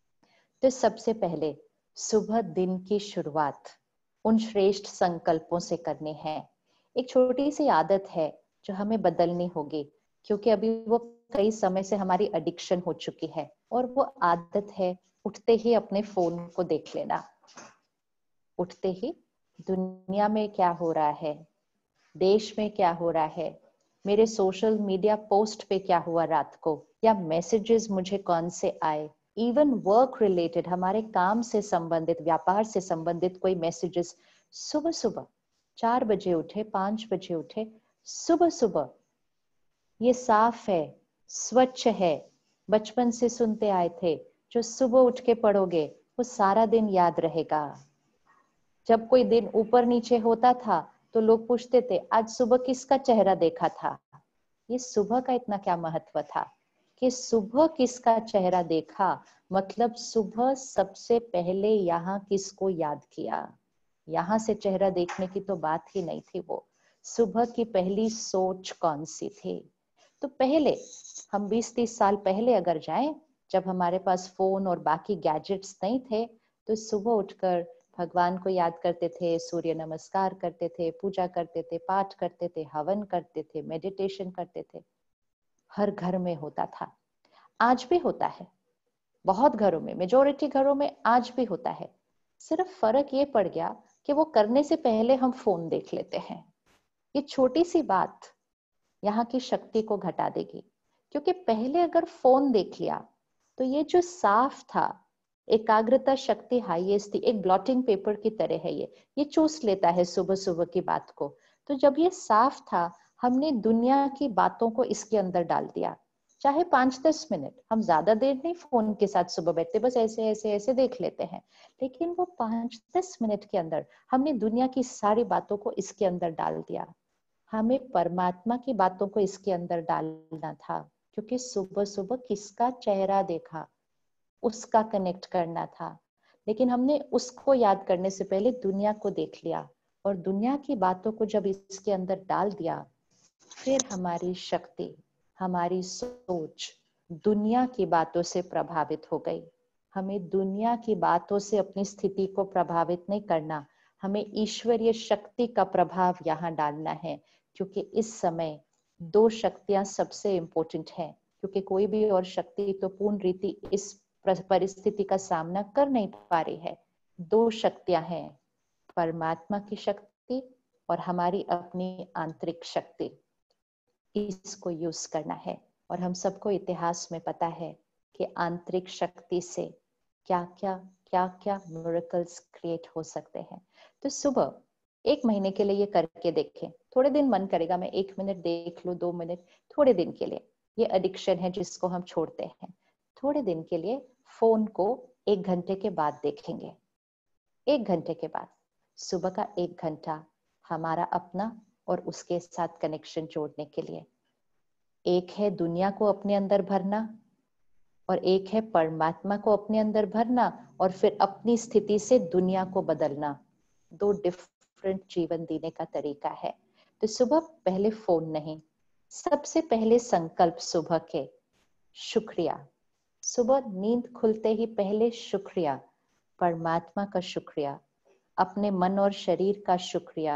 तो सबसे पहले सुबह दिन की शुरुआत उन श्रेष्ठ संकल्पों से करनी है। एक छोटी सी आदत है जो हमें बदलनी होगी, क्योंकि अभी वो कई समय से हमारी एडिक्शन हो चुकी है, और वो आदत है उठते ही अपने फोन को देख लेना। उठते ही दुनिया में क्या हो रहा है, देश में क्या हो रहा है, मेरे सोशल मीडिया पोस्ट पे क्या हुआ रात को, या मैसेजेस मुझे कौन से आए, इवन वर्क रिलेटेड, हमारे काम से संबंधित, व्यापार से संबंधित कोई मैसेजेस। सुबह सुबह चार बजे उठे, पांच बजे उठे, सुबह सुबह ये साफ है, स्वच्छ है, बचपन से सुनते आए थे, जो सुबह उठ के पढ़ोगे वो सारा दिन याद रहेगा। जब कोई दिन ऊपर नीचे होता था तो लोग पूछते थे आज सुबह किसका चेहरा देखा था। ये सुबह का इतना क्या महत्व था कि सुबह किसका चेहरा देखा, मतलब सुबह सबसे पहले यहाँ किसको याद किया। यहाँ से चेहरा देखने की तो बात ही नहीं थी, वो सुबह की पहली सोच कौन सी थी। तो पहले हम बीस तीस साल पहले अगर जाएं, जब हमारे पास फोन और बाकी गैजेट्स नहीं थे, तो सुबह उठकर भगवान को याद करते थे, सूर्य नमस्कार करते थे, पूजा करते थे, पाठ करते थे, हवन करते थे, मेडिटेशन करते थे। हर घर में होता था, आज भी होता है, बहुत घरों में, मेजोरिटी घरों में आज भी होता है। सिर्फ फर्क ये पड़ गया कि वो करने से पहले हम फोन देख लेते हैं। ये छोटी सी बात यहाँ की शक्ति को घटा देगी, क्योंकि पहले अगर फोन देख लिया तो ये जो साफ था, एकाग्रता शक्ति हाईएस्ट थी, एक ब्लॉटिंग पेपर की तरह है, ये ये चूस लेता है सुबह सुबह की बात को। तो जब ये साफ था, हमने दुनिया की बातों को इसके अंदर डाल दिया। चाहे पांच दस मिनट, हम ज्यादा देर नहीं फोन के साथ सुबह बैठते, बस ऐसे ऐसे ऐसे देख लेते हैं, लेकिन वो पांच दस मिनट के अंदर हमने दुनिया की सारी बातों को इसके अंदर डाल दिया। हमें परमात्मा की बातों को इसके अंदर डालना था, क्योंकि सुबह सुबह किसका चेहरा देखा उसका कनेक्ट करना था। लेकिन हमने उसको याद करने से पहले दुनिया को देख लिया, और दुनिया की बातों को जब इसके अंदर डाल दिया, फिर हमारी शक्ति, हमारी सोच दुनिया की बातों से प्रभावित हो गई। हमें दुनिया की बातों से अपनी स्थिति को प्रभावित नहीं करना, हमें ईश्वरीय शक्ति का प्रभाव यहाँ डालना है, क्योंकि इस समय दो शक्तियां सबसे इंपॉर्टेंट हैं, क्योंकि कोई भी और शक्ति तो पूर्ण रीति इस परिस्थिति का सामना कर नहीं पा रही है। दो शक्तियां हैं, परमात्मा की शक्ति और हमारी अपनी आंतरिक शक्ति। इसको यूज करना है, और हम सबको इतिहास में पता है कि आंतरिक शक्ति से क्या क्या क्या क्या मिरेकल्स क्रिएट हो सकते हैं। तो सुबह एक महीने के लिए ये करके देखें, थोड़े दिन मन करेगा मैं एक मिनट देख लूं, दो मिनट, थोड़े दिन के लिए। ये एडिक्शन है जिसको हम छोड़ते हैं। थोड़े दिन के लिए फोन को एक घंटे के बाद देखेंगे। एक घंटे के बाद सुबह का एक घंटा हमारा अपना और उसके साथ कनेक्शन जोड़ने के लिए। एक है दुनिया को अपने अंदर भरना और एक है परमात्मा को अपने अंदर भरना और फिर अपनी स्थिति से दुनिया को बदलना। दो डिफरेंट जीवन जीने का तरीका है। तो सुबह पहले फोन नहीं, सबसे पहले संकल्प सुबह के शुक्रिया। सुबह नींद खुलते ही पहले शुक्रिया, परमात्मा का शुक्रिया, अपने मन और शरीर का शुक्रिया,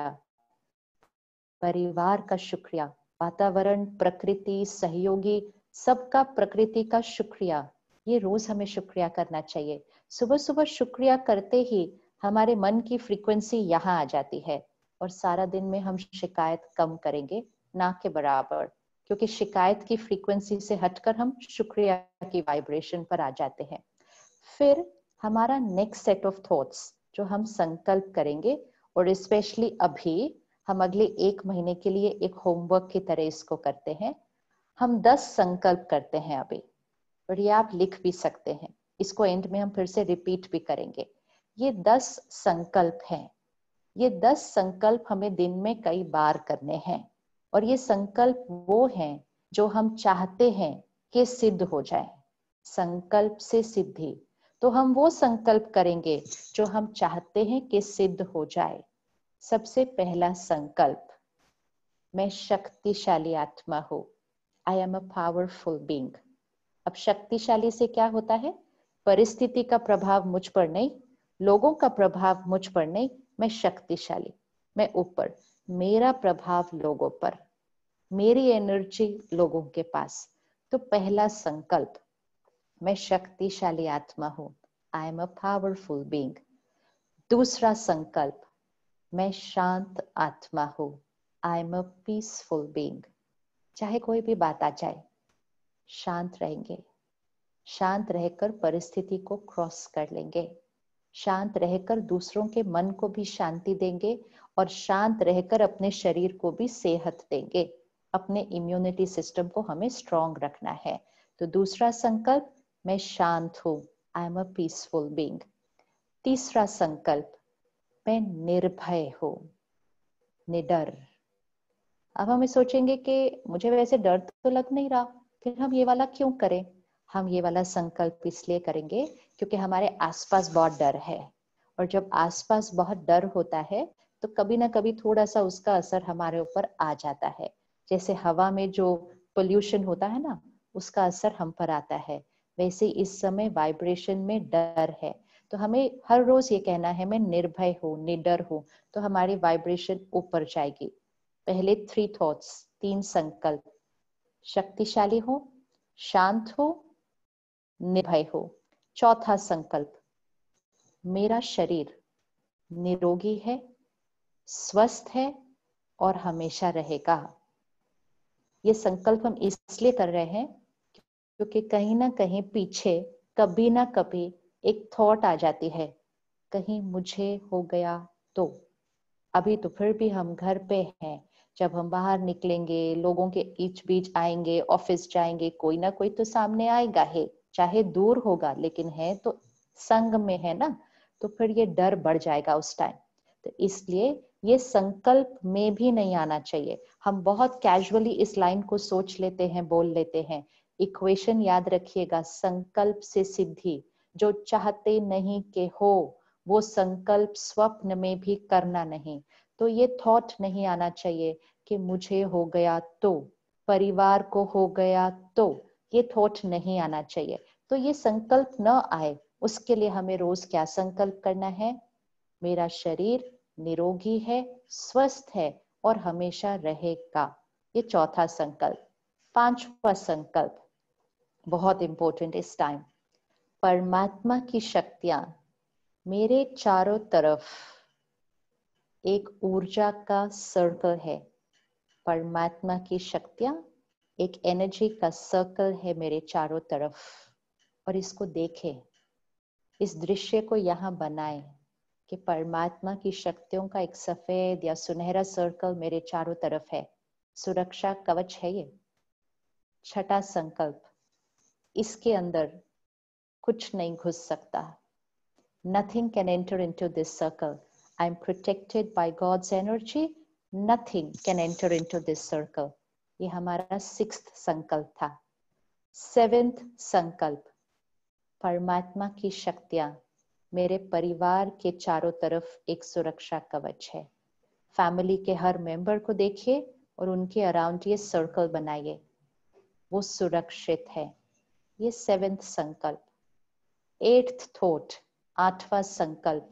परिवार का शुक्रिया, वातावरण, प्रकृति, सहयोगी, सबका प्रकृति का शुक्रिया। ये रोज हमें शुक्रिया करना चाहिए। सुबह सुबह शुक्रिया करते ही हमारे मन की फ्रीक्वेंसी यहाँ आ जाती है और सारा दिन में हम शिकायत कम करेंगे, ना के बराबर, क्योंकि शिकायत की फ्रीक्वेंसी से हटकर हम शुक्रिया की वाइब्रेशन पर आ जाते हैं। फिर हमारा नेक्स्ट सेट ऑफ थॉट्स जो हम संकल्प करेंगे, और स्पेशली अभी हम अगले एक महीने के लिए एक होमवर्क की तरह इसको करते हैं। हम दस संकल्प करते हैं अभी, और ये आप लिख भी सकते हैं। इसको एंड में हम फिर से रिपीट भी करेंगे। ये दस संकल्प हैं। ये दस संकल्प हमें दिन में कई बार करने हैं, और ये संकल्प वो हैं जो हम चाहते हैं कि सिद्ध हो जाए। संकल्प से सिद्धि, तो हम वो संकल्प करेंगे जो हम चाहते हैं कि सिद्ध हो जाए। सबसे पहला संकल्प, मैं शक्तिशाली आत्मा हूं। I am a powerful being. अब शक्तिशाली से क्या होता है? परिस्थिति का प्रभाव मुझ पर नहीं, लोगों का प्रभाव मुझ पर नहीं, मैं शक्तिशाली, मैं ऊपर, मेरा प्रभाव लोगों पर, मेरी एनर्जी लोगों के पास। तो पहला संकल्प, मैं शक्तिशाली आत्मा हूं, I am a powerful being. दूसरा संकल्प, मैं शांत आत्मा हूं, I am a peaceful being. चाहे कोई भी बात आ जाए, शांत रहेंगे, शांत रहकर परिस्थिति को क्रॉस कर लेंगे, शांत रहकर दूसरों के मन को भी शांति देंगे, और शांत रहकर अपने शरीर को भी सेहत देंगे। अपने इम्यूनिटी सिस्टम को हमें स्ट्रॉन्ग रखना है। तो दूसरा संकल्प, मैं शांत हूं, I am a peaceful being. तीसरा संकल्प, मैं निर्भय हूं, निडर। अब हमें सोचेंगे कि मुझे वैसे डर तो लग नहीं रहा, फिर हम ये वाला क्यों करें? हम ये वाला संकल्प इसलिए करेंगे क्योंकि हमारे आसपास बहुत डर है, और जब आसपास बहुत डर होता है तो कभी ना कभी थोड़ा सा उसका असर हमारे ऊपर आ जाता है। जैसे हवा में जो पोल्यूशन होता है ना, उसका असर हम पर आता है, वैसे इस समय वाइब्रेशन में डर है। तो हमें हर रोज ये कहना है, मैं निर्भय हूँ, निडर हूँ, तो हमारी वाइब्रेशन ऊपर जाएगी। पहले थ्री थॉट्स, तीन संकल्प, शक्तिशाली हो, शांत हो, निर्भय हो। चौथा संकल्प, मेरा शरीर निरोगी है, स्वस्थ है और हमेशा रहेगा। ये संकल्प हम इसलिए कर रहे हैं क्योंकि कहीं ना कहीं पीछे कभी ना कभी एक थॉट आ जाती है, कहीं मुझे हो गया तो। अभी तो फिर भी हम घर पे हैं, जब हम बाहर निकलेंगे, लोगों के बीच बीच आएंगे, ऑफिस जाएंगे, कोई ना कोई तो सामने आएगा है, चाहे दूर होगा लेकिन है तो संग में है ना, तो फिर ये डर बढ़ जाएगा उस टाइम। तो इसलिए ये संकल्प में भी नहीं आना चाहिए। हम बहुत कैजुअली इस लाइन को सोच लेते हैं, बोल लेते हैं। इक्वेशन याद रखिएगा, संकल्प से सिद्धि। जो चाहते नहीं कि हो, वो संकल्प स्वप्न में भी करना नहीं। तो ये थॉट नहीं आना चाहिए कि मुझे हो गया तो, परिवार को हो गया तो, ये थॉट नहीं आना चाहिए। तो ये संकल्प न आए उसके लिए हमें रोज क्या संकल्प करना है? मेरा शरीर निरोगी है, स्वस्थ है और हमेशा रहेगा। ये चौथा संकल्प। पांचवा संकल्प बहुत इंपॉर्टेंट इस टाइम, परमात्मा की शक्तियां मेरे चारों तरफ एक ऊर्जा का सर्कल है। परमात्मा की शक्तियां एक एनर्जी का सर्कल है मेरे चारों तरफ। और इसको देखें, इस दृश्य को यहाँ बनाएं कि परमात्मा की शक्तियों का एक सफेद या सुनहरा सर्कल मेरे चारों तरफ है, सुरक्षा कवच है ये। छठा संकल्प, इसके अंदर कुछ नहीं घुस सकता। Nothing can enter into this circle. I am protected by God's energy. Nothing can enter into this circle. ये हमारा सिक्स्थ संकल्प था। सेवेंथ संकल्प, परमात्मा की शक्तियां मेरे परिवार के चारों तरफ एक सुरक्षा कवच है। फैमिली के हर मेंबर को देखिए और उनके अराउंड ये सर्कल बनाइए, वो सुरक्षित है। ये सेवेंथ संकल्प। एट्थ थॉट, आठवां संकल्प,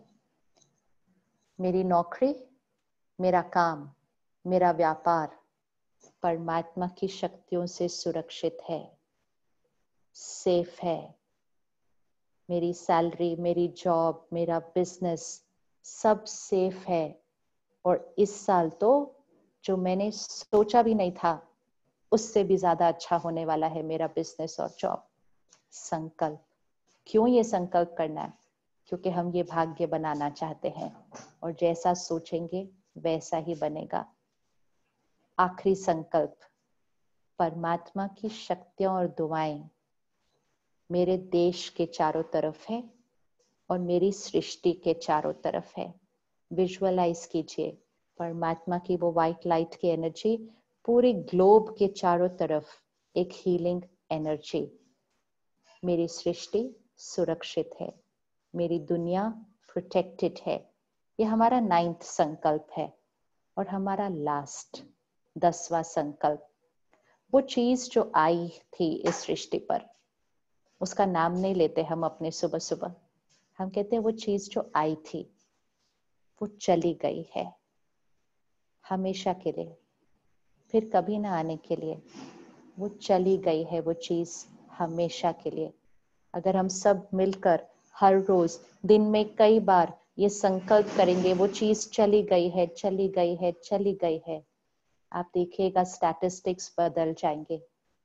मेरी नौकरी, मेरा काम, मेरा व्यापार परमात्मा की शक्तियों से सुरक्षित है, सेफ है। मेरी सैलरी, मेरी जॉब, मेरा बिजनेस सब सेफ है। और इस साल तो जो मैंने सोचा भी नहीं था उससे भी ज्यादा अच्छा होने वाला है मेरा बिजनेस और जॉब। संकल्प। क्यों ये संकल्प करना है? क्योंकि हम ये भाग्य बनाना चाहते हैं और जैसा सोचेंगे वैसा ही बनेगा। आखिरी संकल्प, परमात्मा की शक्तियां और दुआएं मेरे देश के चारों तरफ है और मेरी सृष्टि के चारों तरफ है। विजुअलाइज कीजिए परमात्मा की वो व्हाइट लाइट की एनर्जी पूरे ग्लोब के चारों तरफ एक हीलिंग एनर्जी। मेरी सृष्टि सुरक्षित है, मेरी दुनिया प्रोटेक्टेड है। ये हमारा नाइन्थ संकल्प है। और हमारा लास्ट दसवां संकल्प, वो चीज जो आई थी इस सृष्टि पर, उसका नाम नहीं लेते हम अपने सुबह सुबह, हम कहते हैं वो चीज जो आई थी वो चली गई है हमेशा के लिए, फिर कभी ना आने के लिए। वो चली गई है वो चीज हमेशा के लिए। अगर हम सब मिलकर हर रोज दिन में कई बार ये संकल्प करेंगे, वो चीज चली गई है, चली गई है, चली गई है, आप देखिएगा स्टैटिस्टिक्स बदल जाएंगे।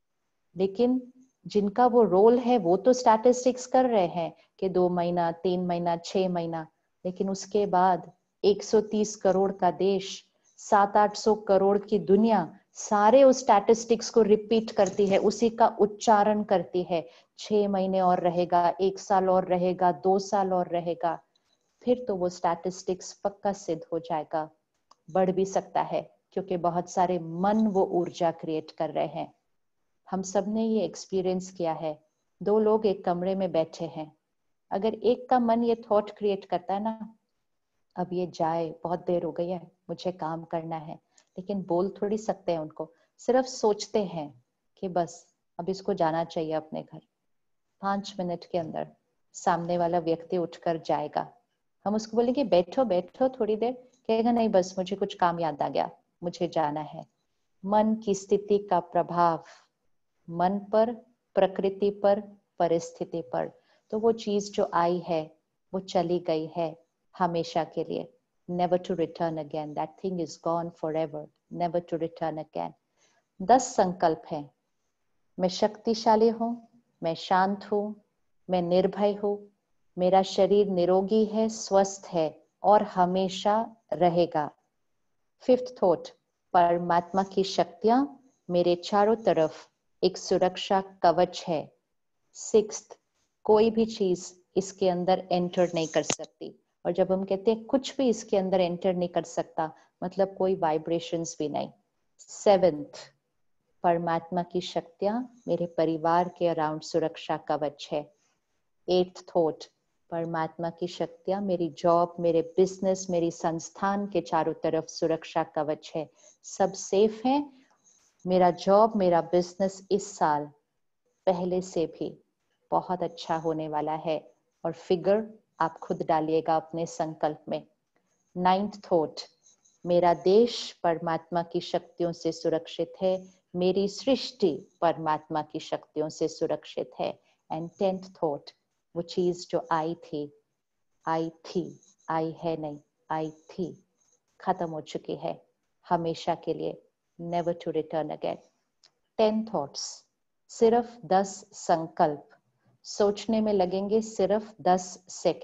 लेकिन जिनका वो रोल है वो तो स्टैटिस्टिक्स कर रहे हैं कि दो महीना, तीन महीना, छह महीना, लेकिन उसके बाद एक सौ तीस करोड़ का देश, सात आठ सौ करोड़ की दुनिया सारे उस स्टैटिस्टिक्स को रिपीट करती है, उसी का उच्चारण करती है। छह महीने और रहेगा, एक साल और रहेगा, दो साल और रहेगा, फिर तो वो स्टैटिस्टिक्स पक्का सिद्ध हो जाएगा। बढ़ भी सकता है क्योंकि बहुत सारे मन वो ऊर्जा क्रिएट कर रहे हैं। हम सब ने ये एक्सपीरियंस किया है। दो लोग एक कमरे में बैठे हैं, अगर एक का मन ये थॉट क्रिएट करता है ना, अब ये जाए, बहुत देर हो गई है, मुझे काम करना है, लेकिन बोल थोड़ी सकते हैं उनको, सिर्फ सोचते हैं कि बस अब इसको जाना चाहिए अपने घर। पांच मिनट के अंदर सामने वाला व्यक्ति उठकर जाएगा। हम उसको बोलेंगे बैठो बैठो थोड़ी देर, कहेगा नहीं बस मुझे कुछ काम याद आ गया, मुझे जाना है। मन की स्थिति का प्रभाव मन पर, प्रकृति पर, परिस्थिति पर। तो वो चीज जो आई है वो चली गई है हमेशा के लिए, never to return again. That thing is gone forever, never to return again. दस संकल्प हैं। मैं शक्तिशाली हूँ, मैं शांत हूँ, मैं निर्भय हूँ, मेरा शरीर निरोगी है, स्वस्थ है और हमेशा रहेगा। फिफ्थ थॉट, परमात्मा की शक्तियां मेरे चारों तरफ एक सुरक्षा कवच है। सिक्स्थ, कोई भी चीज इसके अंदर एंटर नहीं कर सकती। और जब हम कहते हैं कुछ भी इसके अंदर एंटर नहीं कर सकता, मतलब कोई वाइब्रेशंस भी नहीं। सेवेंथ, परमात्मा की शक्तियां मेरे परिवार के अराउंड सुरक्षा कवच है। एट्थ थॉट, परमात्मा की शक्तियां मेरी जॉब, मेरे बिजनेस, मेरी संस्थान के चारों तरफ सुरक्षा कवच है, सब सेफ है। मेरा जॉब, मेरा बिजनेस इस साल पहले से भी बहुत अच्छा होने वाला है। और फिगर आप खुद डालिएगा अपने संकल्प में। नाइन्थ थॉट, मेरा देश परमात्मा की शक्तियों से सुरक्षित है, मेरी सृष्टि परमात्मा की शक्तियों से सुरक्षित है। एंड टेंथ थॉट, वो चीज जो आई थी, आई थी, आई है नहीं, आई थी, खत्म हो चुकी है हमेशा के लिए, never to return again. Ten thoughts, सिर्फ दस संकल्प, सोचने में लगेंगे सिर्फ दस सेकंड,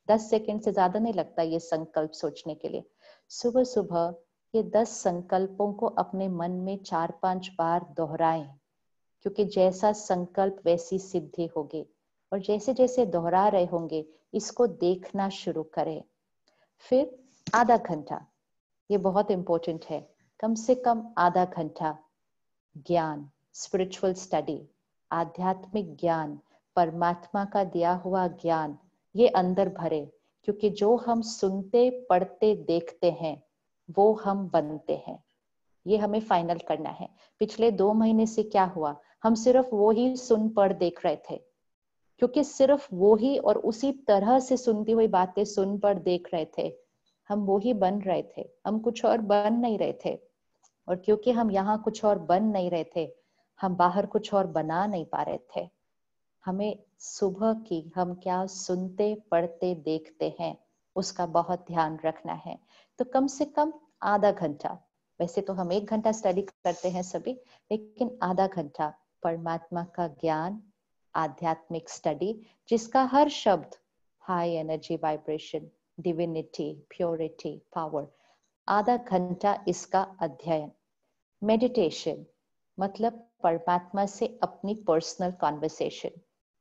दस सेकंड से ज्यादा नहीं लगता ये संकल्प सोचने के लिए। सुबह सुबह ये दस संकल्पों को अपने मन में चार पांच बार दोहराएं, क्योंकि जैसा संकल्प वैसी सिद्धि होगी। और जैसे जैसे दोहरा रहे होंगे इसको देखना शुरू करें। फिर आधा घंटा, ये बहुत इंपॉर्टेंट है, कम से कम आधा घंटा ज्ञान, स्पिरिचुअल स्टडी, आध्यात्मिक ज्ञान, परमात्मा का दिया हुआ ज्ञान ये अंदर भरे, क्योंकि जो हम सुनते पढ़ते देखते हैं वो हम बनते हैं। ये हमें फाइनल करना है। पिछले दो महीने से क्या हुआ, हम सिर्फ वो ही सुन पढ़ देख रहे थे, क्योंकि सिर्फ वो ही और उसी तरह से सुनती हुई बातें सुन पढ़ देख रहे थे, हम वो ही बन रहे थे, हम कुछ और बन नहीं रहे थे। और क्योंकि हम यहाँ कुछ और बन नहीं रहे थे, हम बाहर कुछ और बना नहीं पा रहे थे। हमें सुबह की हम क्या सुनते पढ़ते देखते हैं उसका बहुत ध्यान रखना है। तो कम से कम आधा घंटा, वैसे तो हम एक घंटा स्टडी करते हैं सभी, लेकिन आधा घंटा परमात्मा का ज्ञान, आध्यात्मिक स्टडी, जिसका हर शब्द high energy vibration, divinity, purity, power, आधा घंटा इसका अध्ययन। मेडिटेशन मतलब परमात्मा से अपनी पर्सनल कॉन्वर्सेशन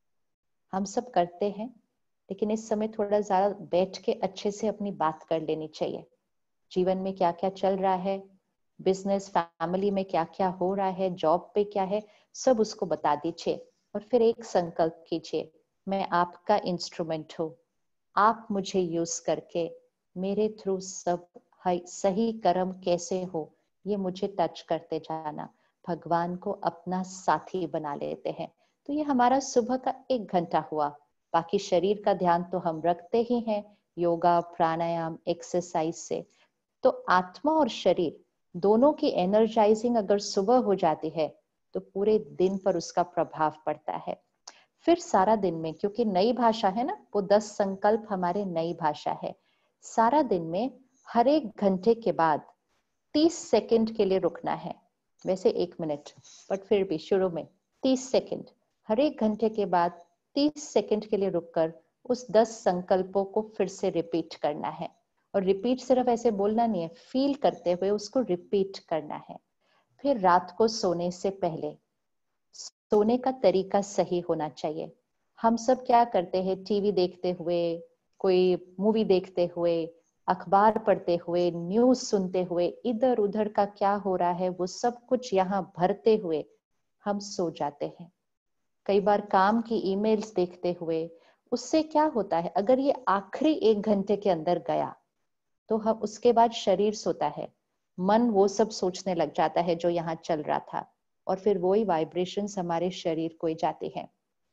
हम सब करते हैं, लेकिन इस समय थोड़ा ज्यादा बैठ के अच्छे से अपनी बात कर लेनी चाहिए। जीवन में क्या क्या चल रहा है, बिजनेस फैमिली में क्या क्या हो रहा है, जॉब पे क्या है, सब उसको बता दीजिए। और फिर एक संकल्प कीजिए, मैं आपका इंस्ट्रूमेंट हूँ, आप मुझे यूज करके मेरे थ्रू सब सही कर्म कैसे हो ये मुझे टच करते जाना। भगवान को अपना साथी बना लेते हैं। तो ये हमारा सुबह का एक घंटा हुआ। बाकी शरीर का ध्यान तो हम रखते ही हैं, योगा, प्राणायाम, एक्सरसाइज से। तो आत्मा और शरीर दोनों की एनर्जाइजिंग अगर सुबह हो जाती है तो पूरे दिन पर उसका प्रभाव पड़ता है। फिर सारा दिन में, क्योंकि नई भाषा है ना, वो दस संकल्प हमारे नई भाषा है, सारा दिन में हर एक घंटे के बाद तीस सेकंड के लिए रुकना है। वैसे एक मिनट, बट फिर भी शुरू में तीस सेकंड, हर एक घंटे के बाद तीस सेकंड के लिए रुककर उस दस संकल्पों को फिर से रिपीट करना है। और रिपीट सिर्फ ऐसे बोलना नहीं है, फील करते हुए उसको रिपीट करना है। फिर रात को सोने से पहले, सोने का तरीका सही होना चाहिए। हम सब क्या करते हैं, टीवी देखते हुए, कोई मूवी देखते हुए, अखबार पढ़ते हुए, न्यूज सुनते हुए, इधर उधर का क्या हो रहा है वो सब कुछ यहाँ भरते हुए हम सो जाते हैं। कई बार काम की ईमेल्स देखते हुए, उससे क्या होता है, अगर ये आखिरी एक घंटे के अंदर गया तो हम उसके बाद शरीर सोता है, मन वो सब सोचने लग जाता है जो यहाँ चल रहा था, और फिर वही वाइब्रेशंस हमारे शरीर को ही जाते हैं।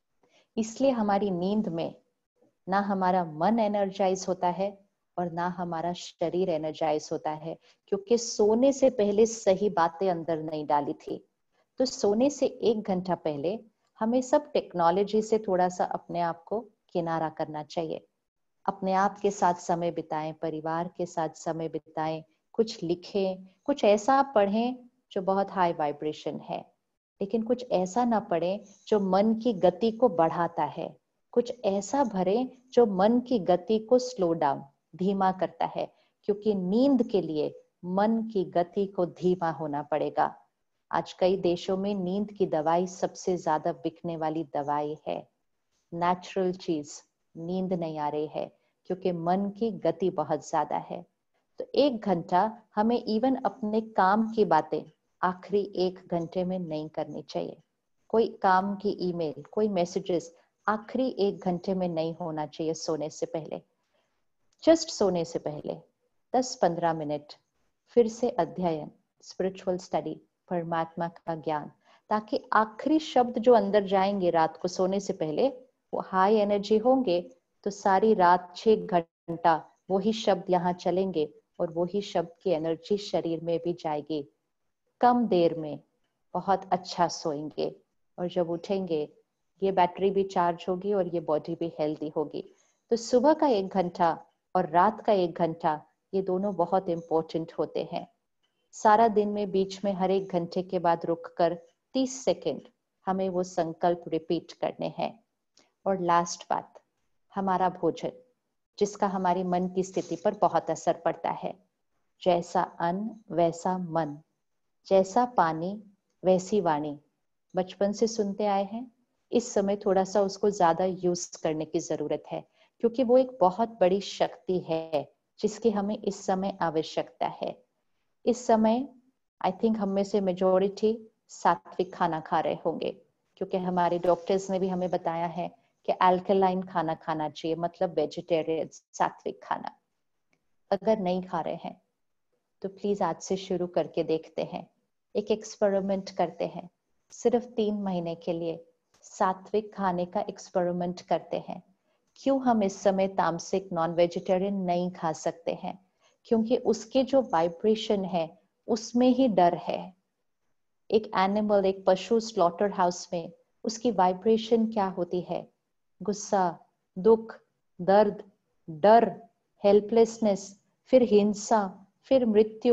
इसलिए हमारी नींद में ना हमारा मन एनर्जाइज होता है और ना हमारा शरीर एनर्जाइज होता है, क्योंकि सोने से पहले सही बातें अंदर नहीं डाली थी। तो सोने से एक घंटा पहले हमें सब टेक्नोलॉजी से थोड़ा सा अपने आप को किनारा करना चाहिए। अपने आप के साथ समय बिताएं, परिवार के साथ समय बिताएं, कुछ लिखें, कुछ ऐसा पढ़ें जो बहुत हाई वाइब्रेशन है, लेकिन कुछ ऐसा ना पढ़ें जो मन की गति को बढ़ाता है। कुछ ऐसा भरें जो मन की गति को स्लो डाउन, धीमा करता है, क्योंकि नींद के लिए मन की गति को धीमा होना पड़ेगा। आज कई देशों में नींद की दवाई सबसे ज्यादा बिकने वाली दवाई है। नेचुरल चीज, नींद नहीं आ रही है क्योंकि मन की गति बहुत ज्यादा है। तो एक घंटा हमें इवन अपने काम की बातें आखिरी एक घंटे में नहीं करनी चाहिए। कोई काम की ईमेल, कोई मैसेजेस आखिरी एक घंटे में नहीं होना चाहिए सोने से पहले। जस्ट सोने से पहले दस पंद्रह मिनट फिर से अध्ययन, स्पिरिचुअल स्टडी, परमात्मा का ज्ञान, ताकि आखिरी शब्द जो अंदर जाएंगे रात को सोने से पहले वो हाई एनर्जी होंगे। तो सारी रात छह घंटा वही शब्द यहाँ चलेंगे और वही शब्द की एनर्जी शरीर में भी जाएगी। कम देर में बहुत अच्छा सोएंगे और जब उठेंगे ये बैटरी भी चार्ज होगी और ये बॉडी भी हेल्दी होगी। तो सुबह का एक घंटा और रात का एक घंटा ये दोनों बहुत इंपॉर्टेंट होते हैं। सारा दिन में बीच में हर एक घंटे के बाद रुककर तीस सेकंड हमें वो संकल्प रिपीट करने हैं। और लास्ट बात, हमारा भोजन, जिसका हमारी मन की स्थिति पर बहुत असर पड़ता है। जैसा अन्न वैसा मन, जैसा पानी वैसी वाणी, बचपन से सुनते आए हैं। इस समय थोड़ा सा उसको ज्यादा यूज करने की जरूरत है, क्योंकि वो एक बहुत बड़ी शक्ति है जिसकी हमें इस समय आवश्यकता है। इस समय आई थिंक हम में से मेजोरिटी सात्विक खाना खा रहे होंगे, क्योंकि हमारे डॉक्टर्स ने भी हमें बताया है कि अल्कलाइन खाना खाना चाहिए, मतलब वेजिटेरियन सात्विक खाना। अगर नहीं खा रहे हैं तो प्लीज आज से शुरू करके देखते हैं, एक एक्सपेरिमेंट करते हैं। सिर्फ तीन महीने के लिए सात्विक खाने का एक्सपेरिमेंट करते हैं। क्यों हम इस समय तामसिक नॉन वेजिटेरियन नहीं खा सकते हैं? क्योंकि उसके जो वाइब्रेशन है उसमें ही डर है। एक एनिमल, एक पशु स्लॉटर हाउस में उसकी वाइब्रेशन क्या होती है? गुस्सा, दुख, दर्द, डर, हेल्पलेसनेस, फिर हिंसा, फिर मृत्यु।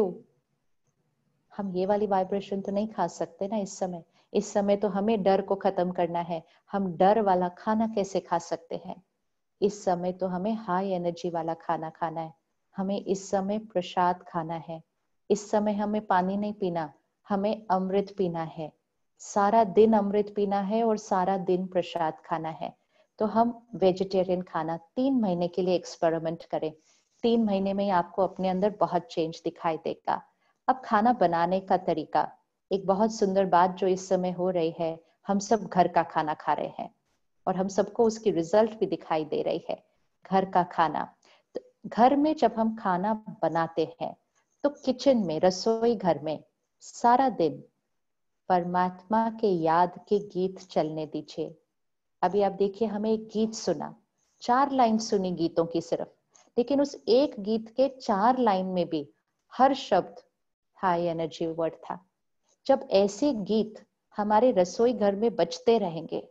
हम ये वाली वाइब्रेशन तो नहीं खा सकते ना इस समय। इस समय तो हमें डर को खत्म करना है। हम डर वाला खाना कैसे खा सकते हैं? इस समय तो हमें हाई एनर्जी वाला खाना खाना है। हमें इस समय प्रसाद खाना है। इस समय हमें पानी नहीं पीना, हमें अमृत पीना है। सारा दिन अमृत पीना है और सारा दिन प्रसाद खाना है। तो हम वेजिटेरियन खाना तीन महीने के लिए एक्सपेरिमेंट करें। तीन महीने में आपको अपने अंदर बहुत चेंज दिखाई देगा। अब खाना बनाने का तरीका, एक बहुत सुंदर बात जो इस समय हो रही है, हम सब घर का खाना खा रहे हैं और हम सबको उसकी रिजल्ट भी दिखाई दे रही है। घर का खाना, तो घर में जब हम खाना बनाते हैं तो किचन में, रसोई घर में सारा दिन परमात्मा के याद के गीत चलने दीजिए। अभी आप देखिए, हमें एक गीत सुना, चार लाइन सुनी गीतों की सिर्फ, लेकिन उस एक गीत के चार लाइन में भी हर शब्द हाई एनर्जी वर्ड था। जब ऐसे गीत हमारे रसोई घर में बजते रहेंगे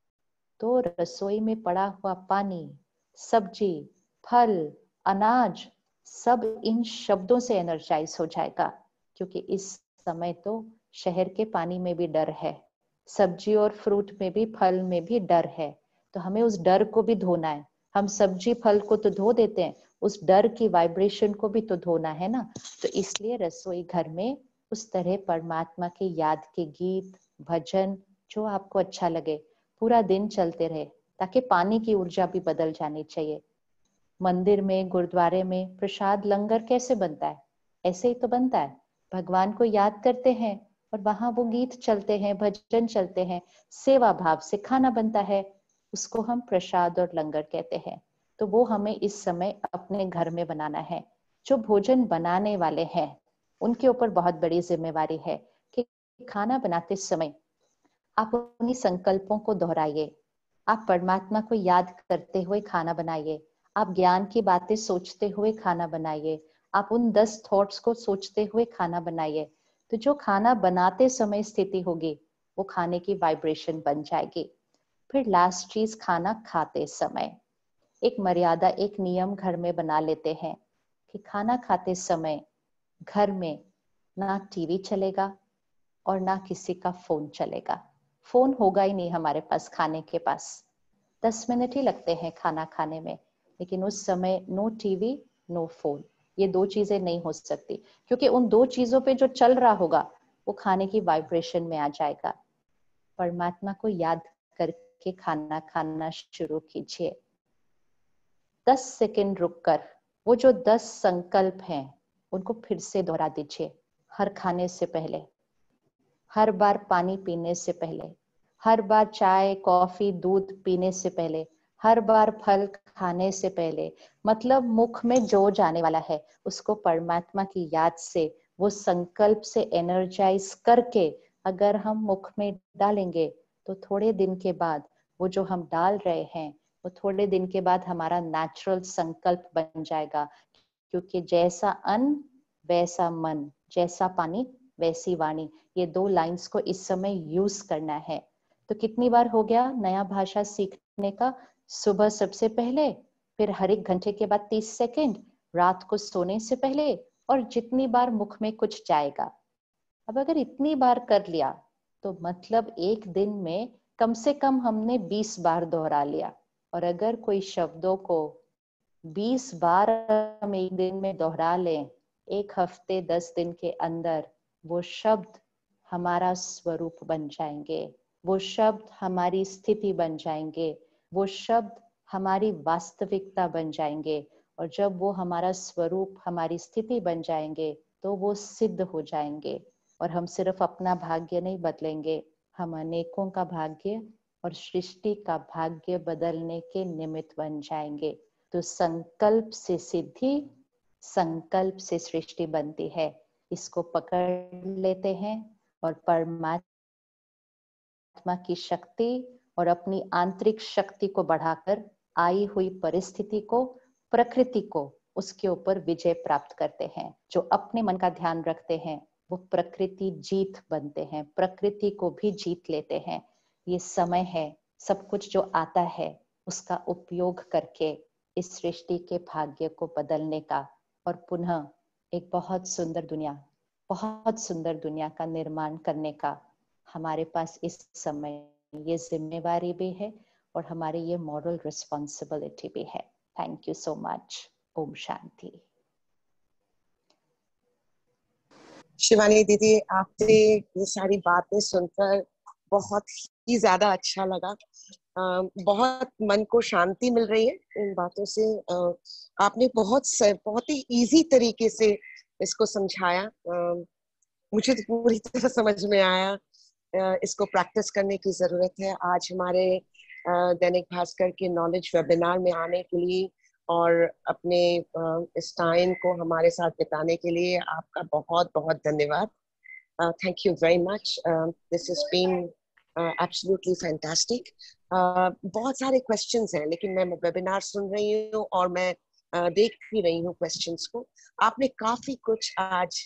तो रसोई में पड़ा हुआ पानी, सब्जी, फल, अनाज सब इन शब्दों से एनर्जाइज हो जाएगा। क्योंकि इस समय तो शहर के पानी में भी डर है, सब्जी और फ्रूट में भी, फल में भी डर है। तो हमें उस डर को भी धोना है। हम सब्जी फल को तो धो देते हैं, उस डर की वाइब्रेशन को भी तो धोना है ना। तो इसलिए रसोई घर में उस तरह परमात्मा के याद के गीत, भजन, जो आपको अच्छा लगे, पूरा दिन चलते रहे, ताकि पानी की ऊर्जा भी बदल जानी चाहिए। मंदिर में, गुरुद्वारे में प्रसाद लंगर कैसे बनता है? ऐसे ही तो बनता है। भगवान को याद करते हैं और वहां वो गीत चलते हैं, भजन चलते हैं, सेवा भाव से खाना बनता है, उसको हम प्रसाद और लंगर कहते हैं। तो वो हमें इस समय अपने घर में बनाना है। जो भोजन बनाने वाले हैं उनके ऊपर बहुत बड़ी जिम्मेवारी है कि खाना बनाते समय आप उन्हीं संकल्पों को दोहराइए। आप परमात्मा को याद करते हुए खाना बनाइए। आप ज्ञान की बातें सोचते हुए खाना बनाइए। आप उन दस थॉट्स को सोचते हुए खाना बनाइए। तो जो खाना बनाते समय स्थिति होगी वो खाने की वाइब्रेशन बन जाएगी। फिर लास्ट चीज, खाना खाते समय एक मर्यादा, एक नियम घर में बना लेते हैं कि खाना खाते समय घर में ना टीवी चलेगा और ना किसी का फोन चलेगा। फोन होगा ही नहीं हमारे पास खाने के पास। दस मिनट ही लगते हैं खाना खाने में, लेकिन उस समय नो टीवी, नो फोन, ये दो चीजें नहीं हो सकती, क्योंकि उन दो चीजों पे जो चल रहा होगा वो खाने की वाइब्रेशन में आ जाएगा। परमात्मा को याद करके खाना खाना शुरू कीजिए। दस सेकंड रुककर वो जो दस संकल्प हैं उनको फिर से दोहरा दीजिए। हर खाने से पहले, हर बार पानी पीने से पहले, हर बार चाय, कॉफी, दूध पीने से पहले, हर बार फल खाने से पहले, मतलब मुख में जो जाने वाला है उसको परमात्मा की याद से, वो संकल्प से एनर्जाइज करके अगर हम मुख में डालेंगे तो थोड़े दिन के बाद वो जो हम डाल रहे हैं वो थोड़े दिन के बाद हमारा नेचुरल संकल्प बन जाएगा। क्योंकि जैसा अन्न वैसा मन, जैसा पानी वैसी वाणी, ये दो लाइंस को इस समय यूज करना है। तो कितनी बार हो गया नया भाषा सीखने का? सुबह सबसे पहले, फिर हर एक घंटे के बाद तीस सेकंड, रात को सोने से पहले, और जितनी बार मुख में कुछ जाएगा। अब अगर इतनी बार कर लिया तो मतलब एक दिन में कम से कम हमने बीस बार दोहरा लिया। और अगर कोई शब्दों को बीस बार हम एक दिन में दोहरा लें, एक हफ्ते दस दिन के अंदर वो शब्द हमारा स्वरूप बन जाएंगे, वो शब्द हमारी स्थिति बन जाएंगे, वो शब्द हमारी वास्तविकता बन जाएंगे। और जब वो हमारा स्वरूप, हमारी स्थिति बन जाएंगे तो वो सिद्ध हो जाएंगे। और हम सिर्फ अपना भाग्य नहीं बदलेंगे, हम अनेकों का भाग्य और सृष्टि का भाग्य बदलने के निमित्त बन जाएंगे। तो संकल्प से सिद्धि, संकल्प से सृष्टि बनती है। इसको पकड़ लेते हैं और परमात्मा की शक्ति और अपनी आंतरिक शक्ति को बढ़ाकर आई हुई परिस्थिति को, प्रकृति को, उसके ऊपर विजय प्राप्त करते हैं। जो अपने मन का ध्यान रखते हैं वो प्रकृति जीत बनते हैं, प्रकृति को भी जीत लेते हैं। ये समय है सब कुछ जो आता है उसका उपयोग करके इस सृष्टि के भाग्य को बदलने का और पुनः एक बहुत सुंदर दुनिया, बहुत सुंदर दुनिया का निर्माण करने का हमारे पास इस समय ये जिम्मेवारी भी है और हमारी ये मॉरल रिस्पॉन्सिबिलिटी भी है। Thank you so much. ओम शांति। शिवानी दीदी, आपने ये सारी बातें सुनकर बहुत ही ज्यादा अच्छा लगा। Uh, बहुत मन को शांति मिल रही है इन बातों से। uh, आपने बहुत बहुत ही इजी तरीके से इसको समझाया। uh, मुझे तो पूरी तरह समझ में आया। uh, इसको प्रैक्टिस करने की जरूरत है। आज हमारे uh, दैनिक भास्कर के नॉलेज वेबिनार में आने के लिए और अपने uh, इस टाइम को हमारे साथ बिताने के लिए आपका बहुत बहुत धन्यवाद। Thank you very much. This has been absolutely fantastic. बहुत सारे क्वेश्चंस हैं, लेकिन मैं वेबिनार सुन रही हूँ और मैं uh, देख भी रही हूँ क्वेश्चंस को। आपने काफी कुछ आज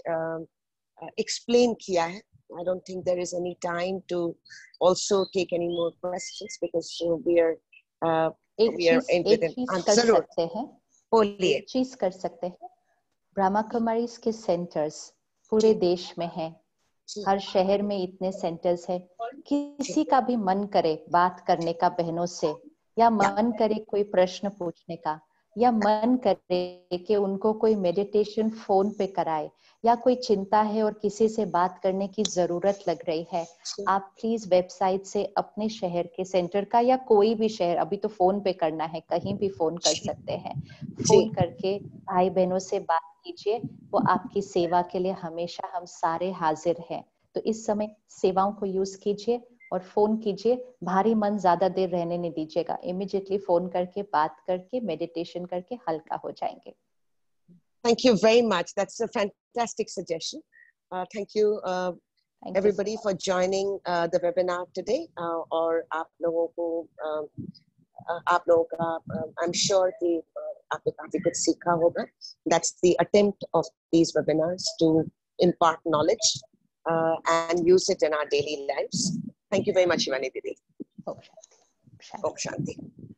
एक्सप्लेन uh, uh, किया है। I don't think there is any time to also take any more questions because uh, we are uh, एक we are चीज in एक with चीज an कर answer. सकते हैं, बोलिए। एक चीज कर सकते हैं। ब्रह्मा कुमारीज के सेंटर्स पूरे देश में हैं, हर शहर में इतने सेंटर्स हैं। किसी का भी मन करे बात करने का बहनों से, या मन करे कोई प्रश्न पूछने का, या मन करे कि उनको कोई मेडिटेशन फोन पे कराए, या कोई चिंता है और किसी से बात करने की जरूरत लग रही है, आप प्लीज वेबसाइट से अपने शहर के सेंटर का, या कोई भी शहर, अभी तो फोन पे करना है, कहीं भी फोन कर सकते हैं, फोन करके भाई बहनों से बात कीजिए। वो आपकी सेवा के लिए हमेशा हम सारे हाजिर हैं। तो इस समय सेवाओं को यूज कीजिए और फोन कीजिए। भारी मन ज्यादा देर रहने नहीं दीजिएगा। इमीडिएटली फोन करके बात करके मेडिटेशन करके हल्का हो जाएंगे। Thank you very much. That's a fantastic suggestion. Uh, thank you, uh, thank everybody, you so for joining uh, the webinar today. Uh, और आप लोगों को uh, uh, आप लोगों का uh, I'm sure कि uh, आपने काफी कुछ सीखा होगा. That's the attempt of these webinars to impart knowledge uh, and use it in our daily lives. Thank you very much, Shivani Didi. Om Shanti. Om Shanti.